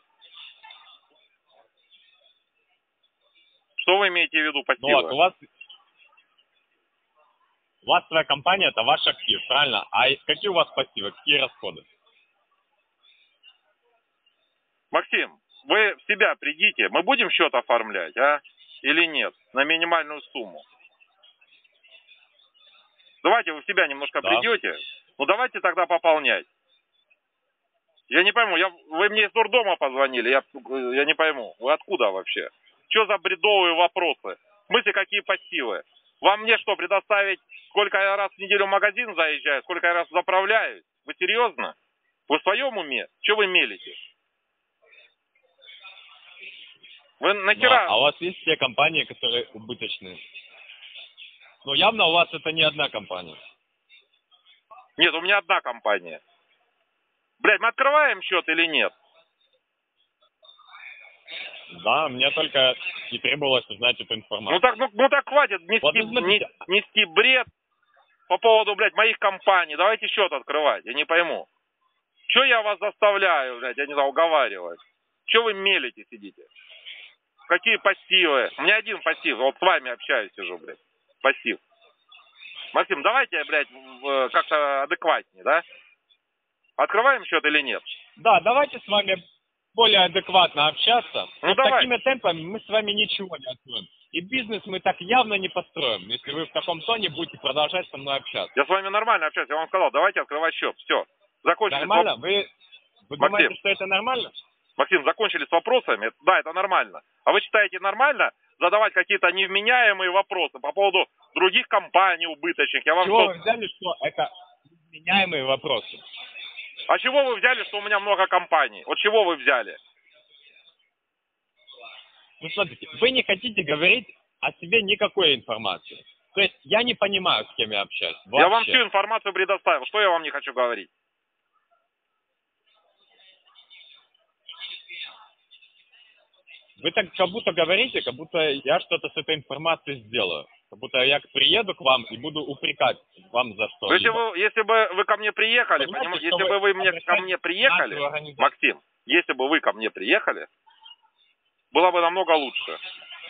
Что вы имеете в виду Ну пассивы? вот, у вас... У вас своя компания, это ваш актив, правильно? А какие у вас пассивы, какие расходы? Максим, вы в себя придите. Мы будем счет оформлять, а? Или нет? На минимальную сумму. Давайте вы в себя немножко Да. придете. Ну, давайте тогда пополнять. Я не пойму, я, вы мне из дурдома позвонили, я, я не пойму. Вы откуда вообще? Что за бредовые вопросы? В смысле, какие пассивы? Вам мне что, предоставить, сколько я раз в неделю в магазин заезжаю, сколько я раз заправляюсь? Вы серьезно? Вы в своем уме? Что вы мелите? Вы Ну, нахера? а у вас есть те компании, которые убыточные? Ну, явно у вас это не одна компания. Нет, у меня одна компания. Блядь, мы открываем счет или нет? Да, мне только не требовалось узнать эту Ну информацию. так, ну, ну так хватит нести, Вот вы смотрите. не- нести бред по поводу, блядь, моих компаний. Давайте счет открывать, я не пойму. Че я вас заставляю, блядь, я не знаю, уговаривать? Че вы мелите сидите? Какие пассивы? У меня один пассив, вот с вами общаюсь сижу, блядь. Пассив. Максим, давайте, блядь, в- как-то адекватнее, да? Открываем счет или нет? Да, давайте с вами, более адекватно общаться. Ну, Но давай. такими темпами мы с вами ничего не откроем. И бизнес мы так явно не построим, если вы в таком тоне будете продолжать со мной общаться. Я с вами нормально общаюсь. Я вам сказал, давайте открывать счет. Все. Закончили. Нормально? Вы, вы Максим. думаете, что это нормально? Максим, закончили с вопросами. Да, это нормально. А вы считаете нормально задавать какие-то невменяемые вопросы по поводу других компаний убыточных? Я вам Чего что... вы взяли, что это невменяемые вопросы? А чего вы взяли, что у меня много компаний? Вот чего вы взяли? Ну, смотрите, вы не хотите говорить о себе никакой информации. То есть я не понимаю, с кем я общаюсь. Вообще. Я вам всю информацию предоставил. Что я вам не хочу говорить? Вы так как будто говорите, как будто я что-то с этой информацией сделаю. Как будто я приеду к вам и буду упрекать вам за что-либо. Если, вы, если бы вы ко мне приехали, Понимаете, поним... если бы вы мне, ко мне приехали, Максим, если бы вы ко мне приехали, было бы намного лучше.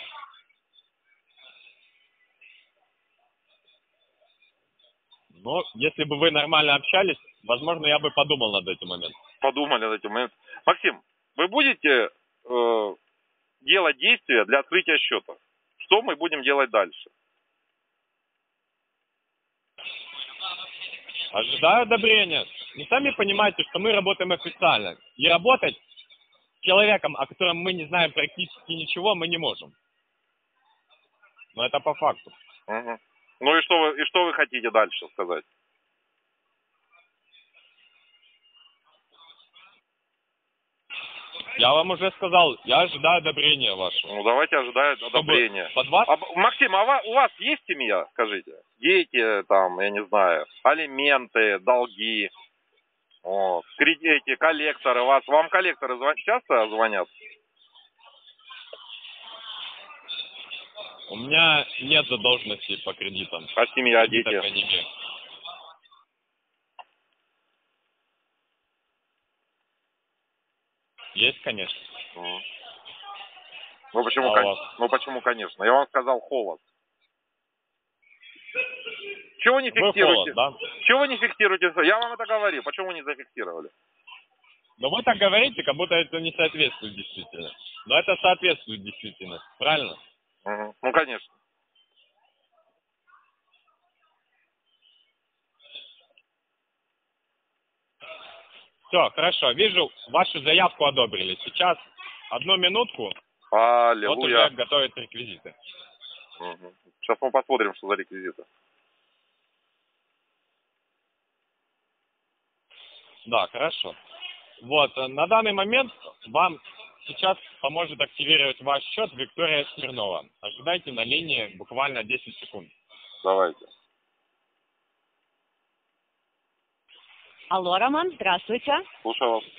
Но если бы вы нормально общались, возможно, я бы подумал над этим моментом. Подумали над этим моментом. Максим, вы будете э, делать действия для открытия счета? Что мы будем делать дальше? Ожидаю одобрения. Вы сами понимаете, что мы работаем официально. И работать с человеком, о котором мы не знаем практически ничего, мы не можем. Но это по факту. Угу. Ну и что вы, и что вы хотите дальше сказать? Я вам уже сказал, я ожидаю одобрения вашего. Ну давайте ожидать одобрения. Под вас? А, Максим, а ва, у вас есть семья, скажите? Дети, там, я не знаю, алименты, долги, вот, кредиты, коллекторы. Вас, вам коллекторы звон, часто звонят? У меня нет задолженности по кредитам. А семья, Кредитов дети? я не имею. Есть, конечно. Mm. Ну почему, А кон... вас? ну почему, конечно? Я вам сказал холод. Чего не Вы фиксируете? холод, да? Чего не фиксируете? Я вам это говорил. Почему не зафиксировали? Но вы так говорите, как будто это не соответствует действительности. Но это соответствует действительности, правильно? Угу. Ну, конечно. Все, хорошо. Вижу, вашу заявку одобрили. Сейчас одну минутку. Аллилуйя. Вот уже готовят реквизиты. Угу. Сейчас мы посмотрим, что за реквизиты. Да, хорошо. Вот, на данный момент вам сейчас поможет активировать ваш счет Виктория Смирнова. Ожидайте на линии буквально десять секунд. Давайте. Алло, Роман, здравствуйте. Слушаю вас.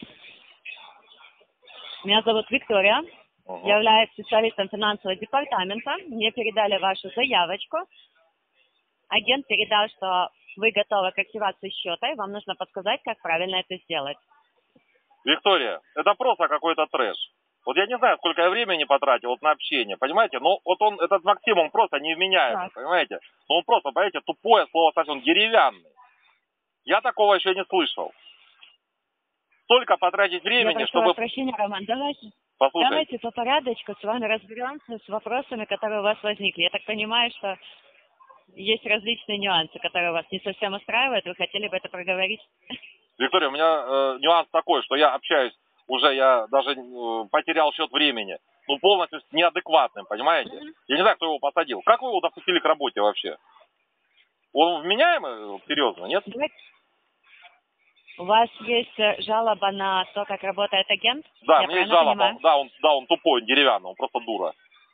Меня зовут Виктория. Угу. Я являюсь специалистом финансового департамента. Мне передали вашу заявочку. Агент передал, что вы готовы к активации счета, и вам нужно подсказать, как правильно это сделать. Виктория, это просто какой-то трэш. Вот я не знаю, сколько я времени потратил вот на общение, понимаете? Но вот он, этот Максим, он просто невменяемый, Так. понимаете? Но он просто, понимаете, тупое слово, совсем деревянный. Я такого еще не слышал. Столько потратить времени, Я прошу чтобы... вас прощения, Роман, давайте, Послушайте. давайте по порядочку с вами разберемся с вопросами, которые у вас возникли. Я так понимаю, что есть различные нюансы, которые вас не совсем устраивают. Вы хотели бы это проговорить? Виктория, у меня э, нюанс такой, что я общаюсь уже, я даже э, потерял счет времени. Ну, полностью неадекватным, понимаете? Mm-hmm. Я не знаю, кто его посадил. Как вы его допустили к работе вообще? Он вменяемый? Серьезно, нет? Давайте. У вас есть жалоба на то, как работает агент? Да, Я у меня есть правильно жалоба. понимаю? Да, он, да, он тупой, деревянный, он просто дура.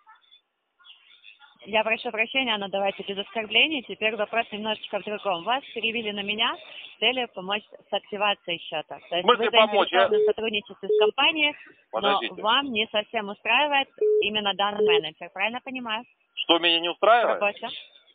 Я прошу прощения, но давайте без оскорблений. Теперь вопрос немножечко в другом. Вас перевели на меня с целью помочь с активацией счета. То есть вы помочь? заинтересованы в сотрудничестве с компанией, Подождите. но вам не совсем устраивает именно данный менеджер. Правильно понимаю? Что меня не устраивает? Рабочая.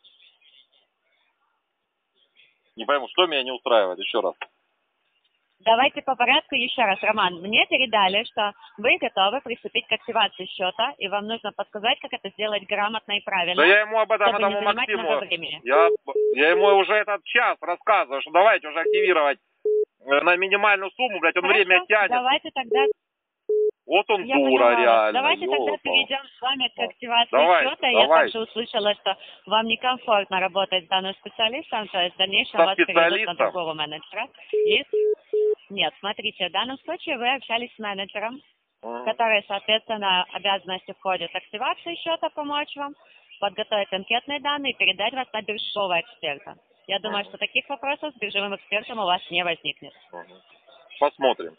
Не пойму, что меня не устраивает, еще раз. Давайте по порядку еще раз, Роман. Мне передали, что вы готовы приступить к активации счета, и вам нужно подсказать, как это сделать грамотно и правильно. Да я ему об этом, чтобы не этому занимать много Максиму, времени. я, я ему уже этот час рассказываю, что давайте уже активировать на минимальную сумму, блядь, он Хорошо, время тянет. давайте тогда Вот он Я дура поняла вас. реально. Давайте тогда ёлка. перейдем с вами к активации Давай, счета. Я давай. также услышала, что вам некомфортно работать с данным специалистом, то есть в дальнейшем Со вас переведут на специалистом? другого менеджера. И... Нет, смотрите, в данном случае вы общались с менеджером, Мгм. который, соответственно, обязанности входит активации счета, помочь вам, подготовить анкетные данные и передать вас на биржевого эксперта. Я думаю, Мгм. что таких вопросов с биржевым экспертом у вас не возникнет. Мгм. Посмотрим.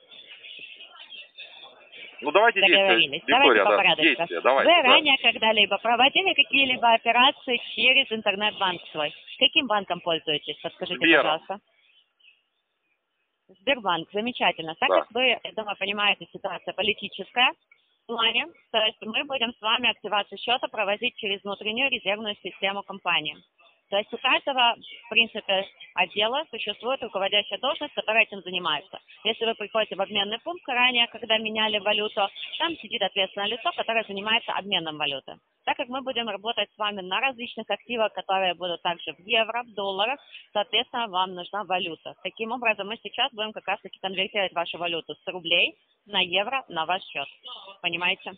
Ну давайте действия. Договорились. Виктория, Давайте по да, порядку. действия, давайте. Вы да. ранее когда-либо проводили какие-либо операции через интернет-банк свой? Каким банком пользуетесь? Подскажите, Сбером. пожалуйста. Сбербанк, замечательно. Так Да. как вы, я думаю, понимаете, ситуация политическая в плане, то есть мы будем с вами активацию счета проводить через внутреннюю резервную систему компании. То есть у каждого, в принципе, отдела существует руководящая должность, которая этим занимается. Если вы приходите в обменный пункт ранее, когда меняли валюту, там сидит ответственное лицо, которое занимается обменом валюты. Так как мы будем работать с вами на различных активах, которые будут также в евро, в долларах, соответственно, вам нужна валюта. Таким образом, мы сейчас будем как раз-таки конвертировать вашу валюту с рублей на евро на ваш счет. Понимаете?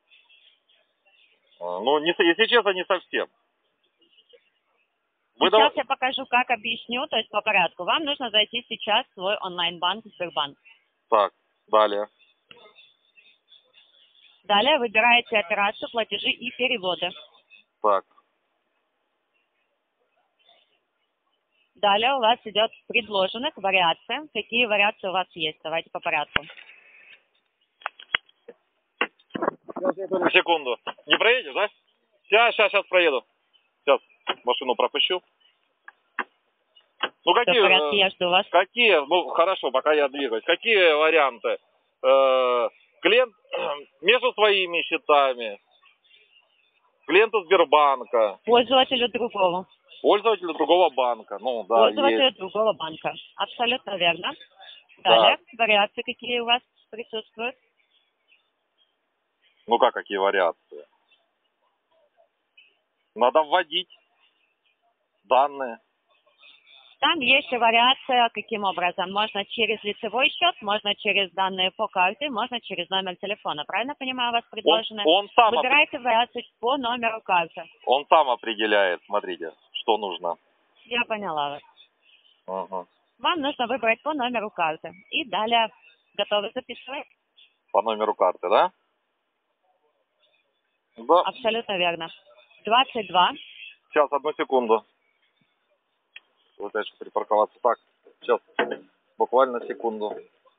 А, Ну, не, со- если честно, не совсем. Вы Сейчас дав- я покажу, как объясню, то есть по порядку. Вам нужно зайти сейчас в свой онлайн-банк Сбербанк. Так, далее. Далее выбираете операцию, платежи и переводы. Так, Далее у вас идет предложенных вариаций. Какие вариации у вас есть? Давайте по порядку. секунду. Не проедешь, да? Сейчас, сейчас, сейчас проеду. Сейчас машину пропущу. Ну Все какие, в порядке, э, я жду вас. какие, ну хорошо, пока я двигаюсь. Какие варианты? Э, клиент между своими счетами, клиенту Сбербанка, Пользователю другого. пользователю другого банка. Ну да, Пользователю есть. другого банка. Абсолютно верно. Далее, вариации какие у вас присутствуют? Ну как, какие вариации? Надо вводить данные. Там есть вариация, каким образом. Можно через лицевой счет, можно через данные по карте, можно через номер телефона. Правильно понимаю, у вас Он, предложено? он, сам, опре- Выбирайте вариацию по номеру карты. он сам определяет, смотрите, что нужно. Я поняла вас. Ага. Вам нужно выбрать по номеру карты. И далее готовы записывать? По номеру карты, да? Да. Абсолютно верно. двадцать два. Сейчас, одну секунду. Вот я сейчас припарковаться. Так, сейчас, буквально секунду.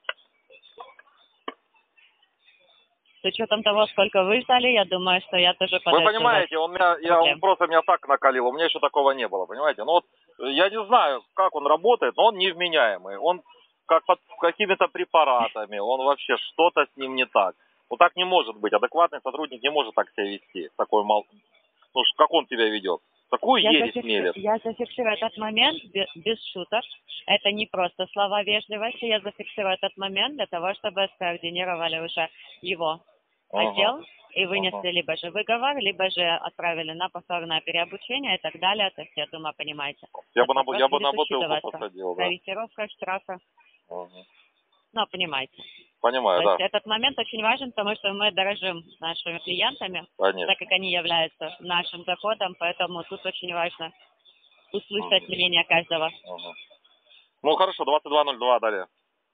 С учетом того, сколько вы ждали, я думаю, что я тоже Вы подожду понимаете, он меня, я, он просто меня так накалил, у меня еще такого не было, понимаете? Ну вот, я не знаю, как он работает, но он невменяемый. Он как под какими-то препаратами, он вообще что-то с ним не так. Вот так не может быть. Адекватный сотрудник не может так себя вести. Такой мал... Ну, как он себя ведет? Такую Я, ересь зафикси- мелет. я зафиксирую этот момент без, без шуток. Это не просто слова вежливости. Я зафиксирую этот момент для того, чтобы скоординировали уже его Ага. отдел и вынесли Ага. либо же выговор, либо же отправили на повторное переобучение и так далее. То есть, я думаю, понимаете. Я Этот бы на, вопрос я бы будет на бутылку учитываться. посадил, да. Корректировка штрафа. Ага. Ну, понимаете. Понимаю, То есть да. этот момент очень важен, потому что мы дорожим нашими клиентами, Конечно. так как они являются нашим доходом, поэтому тут очень важно услышать Мгм. мнение каждого. Ага. Ну хорошо, двадцать два ноль два далее.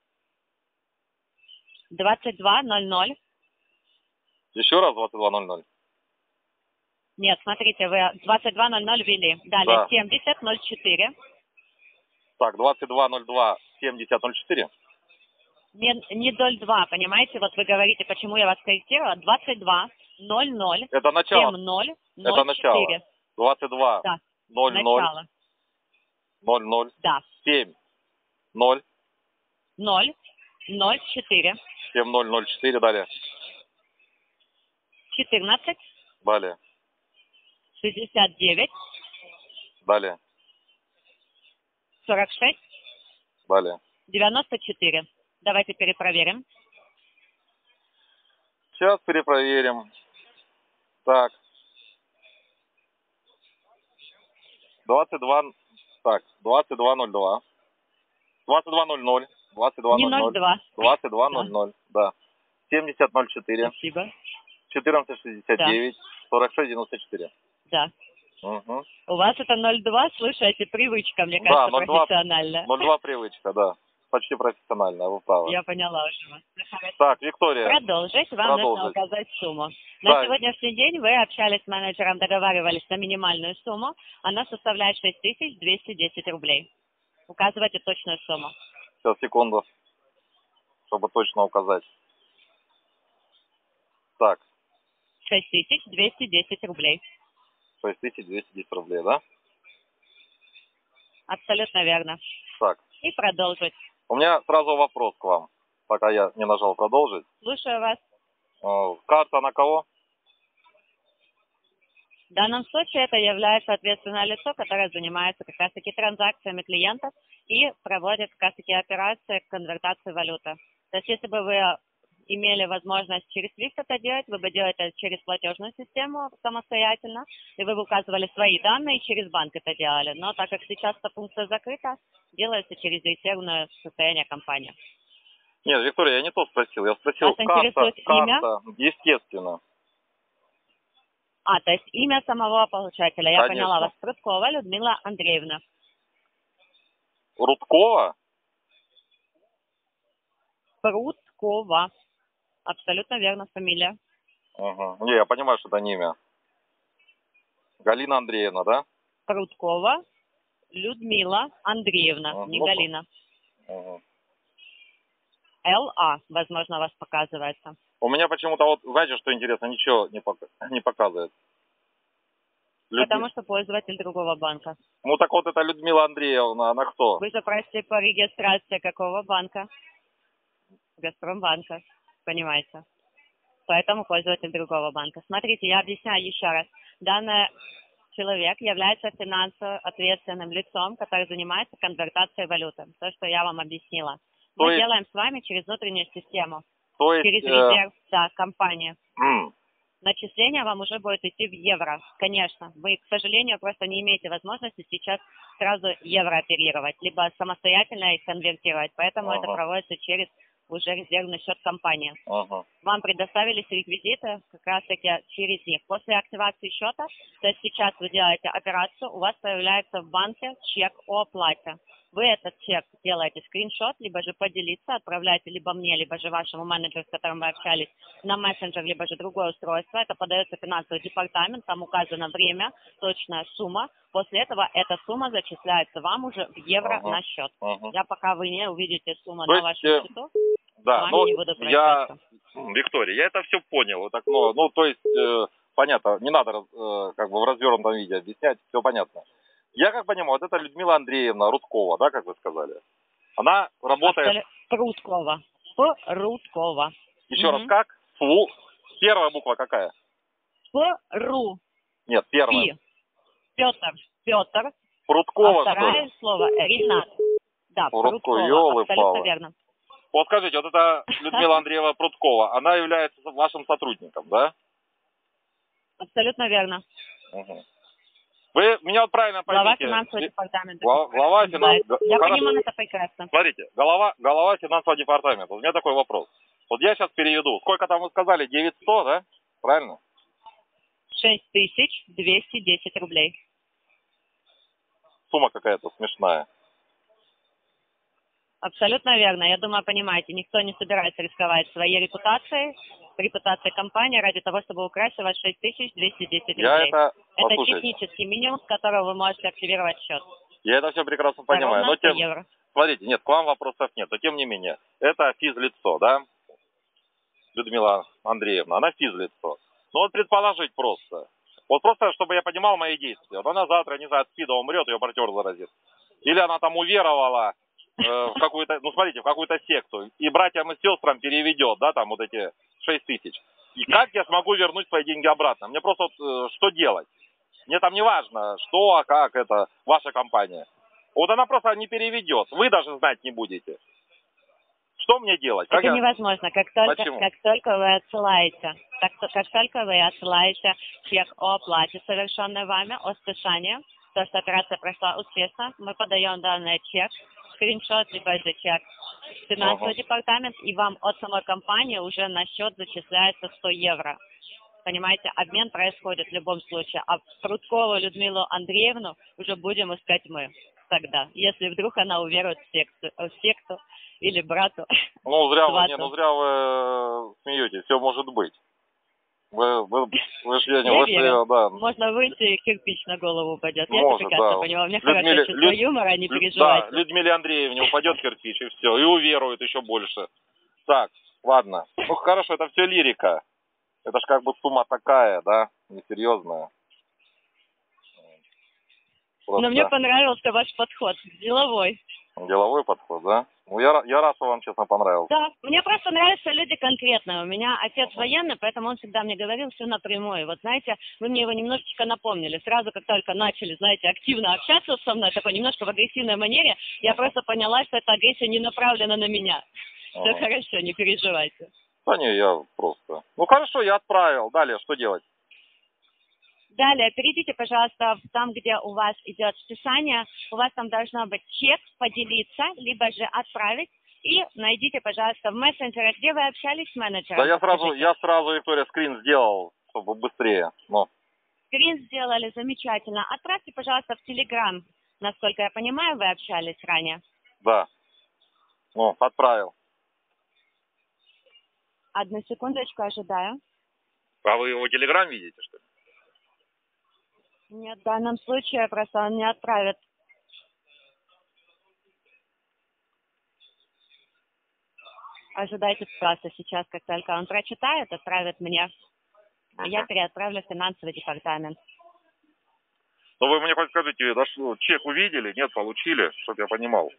двадцать два ноль ноль. Еще раз двадцать два ноль ноль. Нет, смотрите, вы двадцать два ноль ноль ввели. Далее Да. семьдесят ноль четыре. Так, двадцать два ноль два семьдесят ноль четыре. Не, не ноль два, понимаете? Вот вы говорите, почему я вас корректировала. двадцать два ноль ноль Это начало. семь ноль Это ноль начало. четыре. двадцать два Да, ноль ноль начало. ноль ноль Да, семь ноль ноль ноль четыре. семь ноль ноль четыре далее. четырнадцать Далее. шестьдесят девять Далее. сорок шесть Далее. девяносто четыре. Давайте перепроверим. Сейчас перепроверим. Так. двадцать два. Так, двадцать два ноль два. двадцать два ноль ноль. двадцать два Не ноль ноль ноль. два. двадцать два ноль ноль. Да. семьдесят ноль четыре. Спасибо. четырнадцать шестьдесят девять. Да. сорок шесть девяносто четыре. Да. Угу. У вас это ноль два, слушайте, привычка, мне кажется, да, ноль два, профессиональная. ноль два привычка, да. Почти профессиональная, вы правы. Я поняла уже вас. Так, Виктория. Продолжить. Вам Продолжить. нужно указать сумму. Да. На сегодняшний день вы общались с менеджером, договаривались на минимальную сумму. Она составляет шесть тысяч двести десять рублей. Указывайте точную сумму. Сейчас, секунду, чтобы точно указать. Так. шесть тысяч двести десять рублей. шесть тысяч двести десять рублей, да? Абсолютно верно. Так. И продолжить. У меня сразу вопрос к вам, пока я не нажал продолжить. Слушаю вас. Карта на кого? В данном случае это является ответственное лицо, которое занимается как раз-таки транзакциями клиентов и проводит как раз-таки операции конвертации валюты. То есть если бы вы имели возможность через свифт это делать, вы бы делали это через платежную систему самостоятельно, и вы бы указывали свои данные и через банк это делали. Но так как сейчас эта функция закрыта, делается через резервное состояние компании. Нет, Виктория, я не то спросил. Я спросил, Вас карта, интересует имя? карта, естественно. А, то есть имя самого получателя. Я Конечно. поняла вас. Прудкова Людмила Андреевна. Рудкова? Прудкова. Абсолютно верно, фамилия. Угу. Не, я понимаю, что это не имя. Галина Андреевна, да? Прудкова Людмила Андреевна, угу. не Галина. Угу. ЛА, возможно, у вас показывается. У меня почему-то, вот, знаете, что интересно, ничего не, пока, не показывает. Людми... Потому что пользователь другого банка. Ну так вот это Людмила Андреевна, она кто? Вы запросили по регистрации какого банка? Газпромбанка, понимаете. Поэтому пользователь другого банка. Смотрите, я объясняю еще раз. Данный человек является финансово ответственным лицом, который занимается конвертацией валюты. То, что я вам объяснила. Мы То есть... делаем с вами через внутреннюю систему. То есть, через э... резерв, да, компании. Mm. Начисление вам уже будет идти в евро, конечно. Вы, к сожалению, просто не имеете возможности сейчас сразу евро оперировать, либо самостоятельно их конвертировать. Поэтому uh-huh. это проводится через уже резервный счет компании. Uh-huh. Вам предоставились реквизиты как раз-таки через них. После активации счета, то есть сейчас вы делаете операцию, у вас появляется в банке чек о оплате. Вы этот чек делаете скриншот, либо же поделиться, отправляете либо мне, либо же вашему менеджеру, с которым вы общались, на мессенджер, либо же другое устройство. Это подается в финансовый департамент, там указано время, точная сумма. После этого эта сумма зачисляется вам уже в евро uh-huh. на счет. Uh-huh. Я пока вы не увидите сумму То на вашем э... счету, да, с вами ну, не буду я, Виктория, я это все понял. Так, ну, ну, то есть, э, понятно, не надо э, как бы в развернутом виде объяснять, все понятно. Я как понимаю, вот это Людмила Андреевна Рудкова, да, как вы сказали? Она работает... Рудкова. Рудкова. Еще угу. раз, как? Фу. Первая буква какая? Ру. Нет, первая. Пи. Петр. Петр. Рудкова, а вторая что слово Ренат. Да, Рудкова, ёлы-палы. Абсолютно верно. Вот скажите, вот эта Людмила Андреевна Прудкова, она является вашим сотрудником, да? Абсолютно верно. Угу. Вы меня вот правильно поймите. Глава финансового департамента. Глава, глава финансового... Я Хорошо. понимаю, это прекрасно. Смотрите, голова, голова финансового департамента. У меня такой вопрос. Вот я сейчас переведу. Сколько там вы сказали? девятьсот, да? Правильно? шесть тысяч двести десять рублей. Сумма какая-то смешная. Абсолютно верно. Я думаю, понимаете, никто не собирается рисковать своей репутацией, репутацией компании ради того, чтобы украсть у вас шесть тысяч двести десять рублей. Я это... Это технический минимум, с которого вы можете активировать счет. Я это все прекрасно понимаю. Но тем... евро. Смотрите, нет, к вам вопросов нет. Но тем не менее, это физлицо, да? Людмила Андреевна, она физлицо. Ну вот предположить просто. Вот просто, чтобы я понимал мои действия. Вот она завтра, не знаю, от СПИДа умрет, ее партнер заразит. Или она там уверовала в какую-то, ну смотрите, в какую-то секту, и братьям и сестрам переведет, да, там вот эти шесть тысяч. И как я смогу вернуть свои деньги обратно? Мне просто вот, э, что делать? Мне там не важно, что, а как это, ваша компания. Вот она просто не переведет, вы даже знать не будете. Что мне делать? Это как я... невозможно. Как только, как только вы отсылаете, как, как только вы отсылаете чек о оплате, совершенной вами, о списании, то, что операция прошла успешно, мы подаем данный чек в скриншот, либо же чек в финансовый Ага. департамент, и вам от самой компании уже на счет зачисляется сто евро. Понимаете, обмен происходит в любом случае. А Прудкову Людмилу Андреевну уже будем искать мы тогда, если вдруг она уверует в секту, в секту или брату. Ну, зря вы, свату. не, ну, зря вы смеетесь, все может быть. Вы, вы, вы, ж- я, не, Я вы, ж- верю. да, Можно выйти, и кирпич на голову упадет. Я может, это прекрасно да. понимаю. У меня Людмиле- хорошее чувство Люд- юмора, не Лю- переживайте. Да, Людмиле Андреевне упадет кирпич, и все, и уверует еще больше. Так, ладно. Ну, хорошо, это все лирика. Это ж как бы сумма такая, да, несерьезная. Просто Но мне понравился ваш подход, деловой. деловой подход, да? Ну, я, ра- я рад, что вам, честно, понравился. Да, мне просто нравятся люди конкретные. У меня отец военный, поэтому он всегда мне говорил все напрямую. Вот знаете, вы мне его немножечко напомнили. Сразу, как только начали, знаете, активно общаться со мной, такой немножко в агрессивной манере, я просто поняла, что эта агрессия не направлена на меня. Все Ага. хорошо, не переживайте. Да не, я просто... Ну, хорошо, я отправил. Далее, что делать? Далее, перейдите, пожалуйста, там, где у вас идет списание, у вас там должно быть чек, поделиться, либо же отправить, и найдите, пожалуйста, в мессенджере, где вы общались с менеджером. Да я сразу, Скажите. я сразу, Виктория, скрин сделал, чтобы быстрее. Ну, Скрин сделали, замечательно. Отправьте, пожалуйста, в Телеграм. Насколько я понимаю, вы общались ранее. да. Ну, отправил. Одну секундочку, ожидаю. А вы его телеграм видите, что ли? Нет, в данном случае просто он не отправит. Ожидайте просто сейчас, как только он прочитает, отправит мне. А я переотправлю в финансовый департамент. Ну, вы мне хоть скажите, да, что, чек увидели? Нет, получили, чтобы я понимал.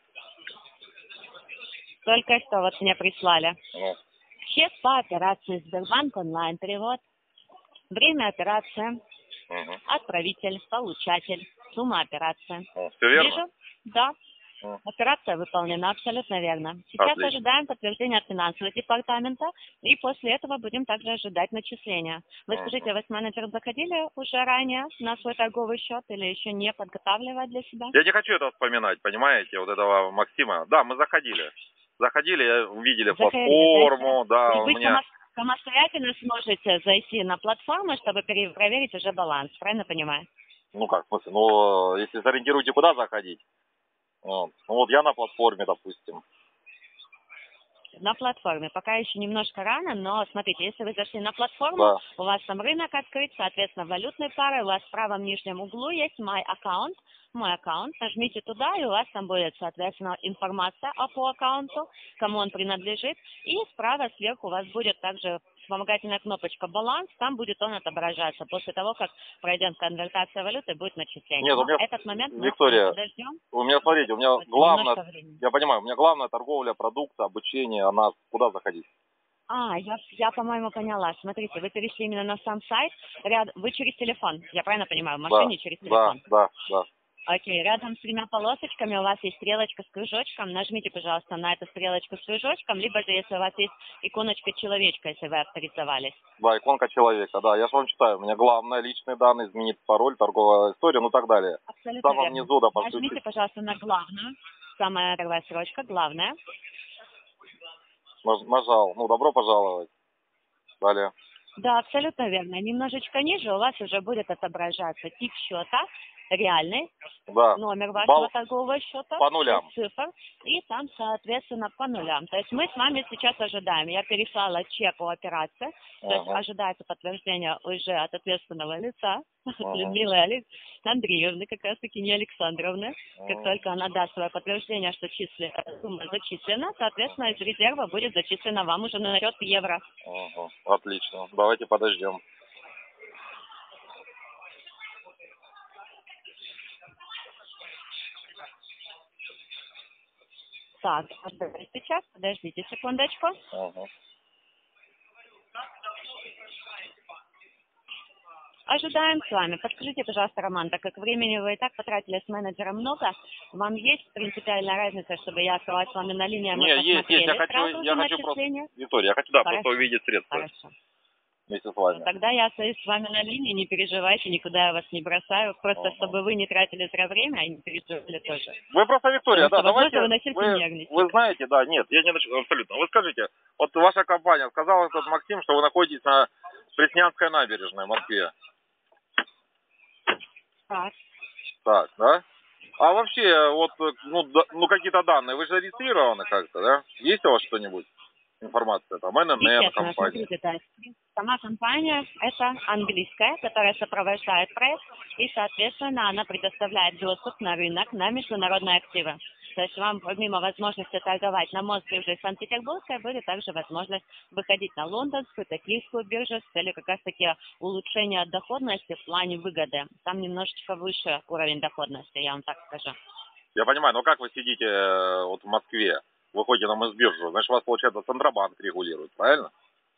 Только что вот мне прислали. Ну, Чек по операции Сбербанк онлайн перевод. Время операции. угу. Отправитель, получатель, сумма операции. Ну, все верно? Вижу? Да. Ну. Операция выполнена, абсолютно верно. Сейчас Отлично. ожидаем подтверждения от финансового департамента, и после этого будем также ожидать начисления. Вы Мгм. скажите, вы с менеджером заходили уже ранее на свой торговый счет или еще не подготавливая для себя? Я не хочу это вспоминать, понимаете, вот этого Максима. Да, мы заходили. Заходили, я- увидели Заходили, платформу, да, И у вы меня... само- самостоятельно сможете зайти на платформу, чтобы пере- проверить уже баланс, правильно понимаю? Ну как, в смысле, ну, если сориентируете, куда заходить. Вот. Ну вот я на платформе, допустим. На платформе. Пока еще немножко рано, но смотрите, если вы зашли на платформу, Да. у вас там рынок открыт, соответственно, валютные пары, у вас в правом нижнем углу есть My Account, мой аккаунт, нажмите туда, и у вас там будет, соответственно, информация о по аккаунту, кому он принадлежит, и справа сверху у вас будет также вспомогательная кнопочка «Баланс», там будет он отображаться. После того, как пройдет конвертация валюты, будет начисление. Нет, у Но меня, этот момент мы Виктория, подождем. у меня, смотрите, у меня Вот главное, немножко времени. я понимаю, у меня главная торговля, продукция, обучение, она куда заходить? А, я, я, по-моему, поняла. Смотрите, вы перешли именно на сам сайт. Ряд... Вы через телефон, я правильно понимаю, в машине Да, через да, телефон? да, да. Окей, рядом с тремя полосочками у вас есть стрелочка с кружочком. Нажмите, пожалуйста, на эту стрелочку с кружочком, либо же, если у вас есть иконочка человечка, если вы авторизовались. Да, иконка человека, да, я же вам читаю. У меня главное, личные данные, изменить пароль, торговая история, ну и так далее. Абсолютно Там верно. внизу, да, по сути. Нажмите, пожалуйста, на главную. Самая первая строчка, главная. Наж- Нажал. Ну, добро пожаловать. Далее. Да, абсолютно верно. Немножечко ниже у вас уже будет отображаться тип счета, реальный, Да. номер вашего Бал- торгового счета, по нулям. шесть цифр, и там, соответственно, по нулям. То есть мы с вами сейчас ожидаем. Я переслала чек о операции, то есть Ага. ожидается подтверждение уже от ответственного лица, от Ага. Людмилы Алекс... Андреевны, как раз таки не Александровны. Как Ага. только она даст свое подтверждение, что числи... сумма зачислена, соответственно, из резерва будет зачислена вам уже на счет евро. Ага. Отлично. Давайте подождем. Так, сейчас, подождите секундочку. Ага. Ожидаем с вами. Подскажите, пожалуйста, Роман, так как времени вы и так потратили с менеджером много, вам есть принципиальная разница, чтобы я осталась с вами на линии, а мы Не, есть, есть. Я посмотрели хочу, сразу я же хочу просто... начисление? Виктория, я хочу, да, Хорошо. просто увидеть средства. Хорошо. вместе с вами. Тогда я остаюсь с вами на линии, не переживайте, никуда я вас не бросаю. Просто uh-huh. чтобы вы не тратили зря время и не переживали тоже. Вы просто, Виктория, Потому да, что, давайте, вы, вы, вы знаете, да, нет, я не начну, абсолютно. Вы скажите, вот ваша компания, сказал этот Максим, что вы находитесь на Преснянской набережной в Москве. Так. Так, да? А вообще, вот, ну, да, ну какие-то данные, вы же зарегистрированы как-то, да? Есть у вас что-нибудь? Информация, там, эн эн эн, компания. Смотрите, да. Сама компания – это английская, которая сопровождает проект, и, соответственно, она предоставляет доступ на рынок, на международные активы. То есть вам, помимо возможности торговать на Мосбирже Санкт-Петербургской, будет также возможность выходить на лондонскую, токийскую биржу с целью как раз-таки улучшения доходности в плане выгоды. Там немножечко выше уровень доходности, я вам так скажу. Я понимаю, но как вы сидите вот в Москве? Вы ходите на Мосбиржу, значит, вас, получается, Центробанк регулирует, правильно?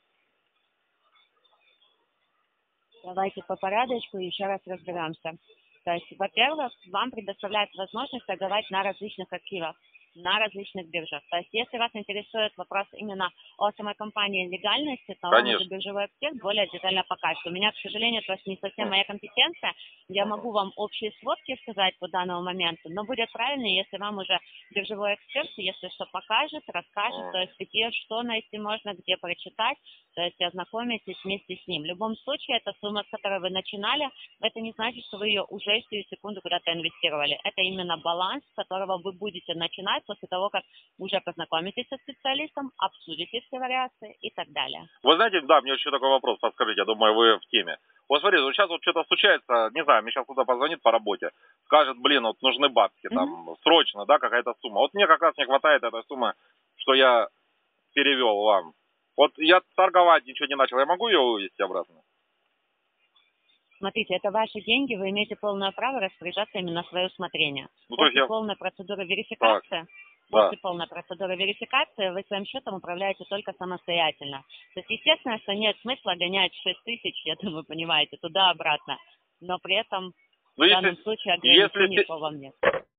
Давайте по порядочку еще раз разберемся. То есть, во-первых, вам предоставляется возможность торговать на различных активах, на различных биржах. То есть, если вас интересует вопрос именно о самой компании легальности, то вам уже биржевой эксперт более детально покажет. У меня, к сожалению, то есть не совсем моя компетенция. Я могу вам общие сводки сказать по данному моменту, но будет правильно, если вам уже биржевой эксперт, если что, покажет, расскажет, то есть где что найти можно, где прочитать, то есть ознакомитесь вместе с ним. В любом случае, эта сумма, с которой вы начинали, это не значит, что вы ее уже в сию секунду куда-то инвестировали. Это именно баланс, с которого вы будете начинать после того, как уже познакомитесь со специалистом, обсудите все вариации и так далее. Вы знаете, да, мне еще такой вопрос, подскажите, я думаю, вы в теме. Вот смотрите, вот сейчас вот что-то случается, не знаю, мне сейчас кто-то позвонит по работе, скажет, блин, вот нужны бабки, там, mm-hmm. срочно, да, какая-то сумма. Вот мне как раз не хватает этой суммы, что я перевел вам. Вот я торговать ничего не начал, я могу ее вывести обратно? Смотрите, это ваши деньги, вы имеете полное право распоряжаться именно на свое усмотрение. Ну, После я... полной процедуры верификации, так, после да. полной процедуры верификации вы своим счетом управляете только самостоятельно. То есть, естественно, что нет смысла гонять шесть тысяч, я думаю, понимаете, туда-обратно. Но при этом ну, в если, данном случае ограничений если... по вам нет.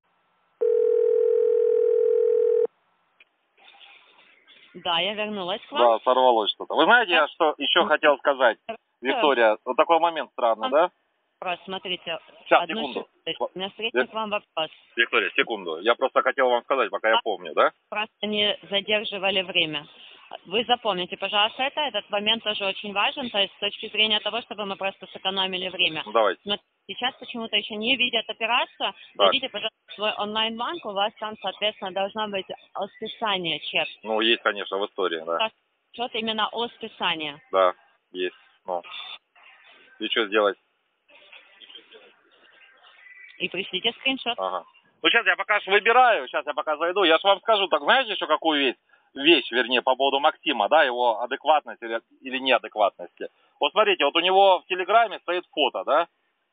Да, я вернулась к вам. Да, сорвалось что-то. Вы знаете, я что еще хотел сказать, Виктория, вот такой момент странный, да? Просто смотрите. Сейчас, секунду. У меня встретит к вам вопрос. Виктория, секунду. Я просто хотел вам сказать, пока я помню, да? Просто не задерживали время. Вы запомните, пожалуйста, это. Этот момент тоже очень важен, то есть с точки зрения того, чтобы мы просто сэкономили время. Ну, давайте. Но сейчас почему-то еще не видят операцию. Зайдите, пожалуйста, в свой онлайн-банк, у вас там, соответственно, должно быть о списании чек. Ну, есть, конечно, в истории, да. Что-то именно о списании. Да, есть. Ну. И что сделать? И пришлите скриншот. Ага. Ну, сейчас я пока что выбираю, сейчас я пока зайду. Я же вам скажу, так знаете еще какую вещь? Вещь, вернее, по поводу Максима, да, его адекватности или, или неадекватности. Вот смотрите, вот у него в Телеграме стоит фото, да?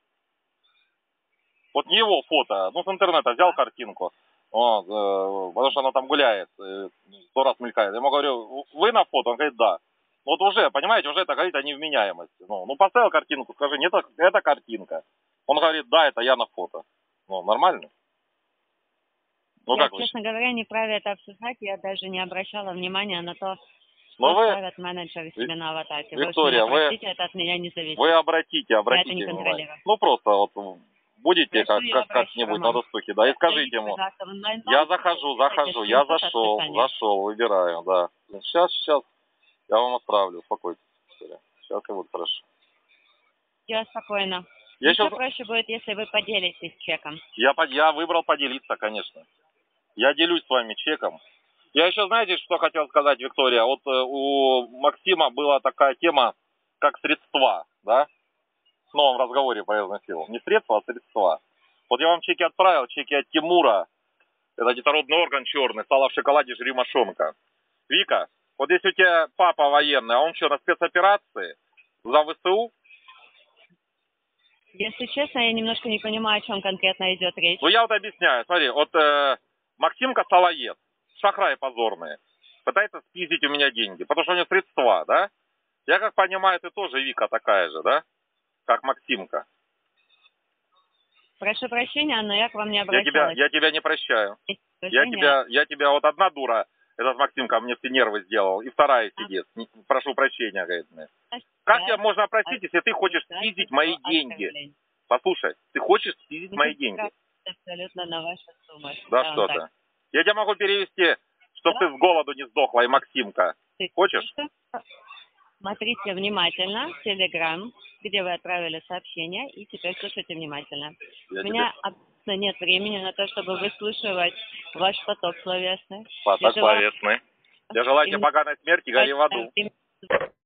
Вот не его фото, ну, с интернета взял картинку, вот, э, потому что она там гуляет, э, сто раз мелькает. Я ему говорю, вы на фото? Он говорит, да. Вот уже, понимаете, уже это говорит о невменяемости. Ну, ну поставил картинку, скажи, нет, это, это картинка. Он говорит, да, это я на фото. Ну, нормально? Ну, я, как честно вы? говоря, не вправе это обсуждать. Я даже не обращала внимания на то, что Но вы... ставят менеджеры себе на аватарке. Виктория, вы, простите, вы... это от меня не зависит. Вы обратите, обратите я это не контролирую. внимание. Ну, просто вот будете как, как, как-нибудь на досуге, да, и скажите ему. Я захожу, захожу, я зашел, зашел, выбираю, да. Сейчас, сейчас я вам отправлю, успокойтесь. Сейчас и будет хорошо. Я спокойно. Я Еще сейчас... проще будет, если вы поделитесь чеком. Я, я выбрал поделиться, конечно. Я делюсь с вами чеком. Я еще, знаете, что хотел сказать, Виктория? Вот э, у Максима была такая тема, как средства, да? В новом разговоре произносил. Не средства, а средства. Вот я вам чеки отправил, чеки от Тимура. Это детородный орган черный, сало в шоколаде, жри мошонка. Вика, вот если у тебя папа военный, а он что, на спецоперации за ВСУ? Если честно, я немножко не понимаю, о чем конкретно идет речь. Ну, я вот объясняю. Смотри, вот э, Максимка салоед, шахрай позорный, пытается спиздить у меня деньги, потому что у него средства, да? Я как понимаю, ты тоже, Вика, такая же, да? Как Максимка. Прошу прощения, но я к вам не обращалась. Я тебя, я тебя не прощаю. Я тебя, я тебя, вот одна дура, этот Максимка мне все нервы сделал, и вторая сидит. А? Прошу прощения, говорит мне. Как тебя можно опросить, если ты хочешь снизить мои деньги? Послушай, ты хочешь снизить мои деньги? Абсолютно на вашу сумму. Да что ты. Я тебя могу перевести, чтобы ты с голоду не сдохла, и Максимка. Хочешь? Смотрите внимательно Telegram, где вы отправили сообщение, и теперь слушайте внимательно. Я У меня тебе... абсолютно нет времени на то, чтобы выслушивать ваш поток словесный. Поток словесный. Я желаю тебе поганой смерти, гори в аду.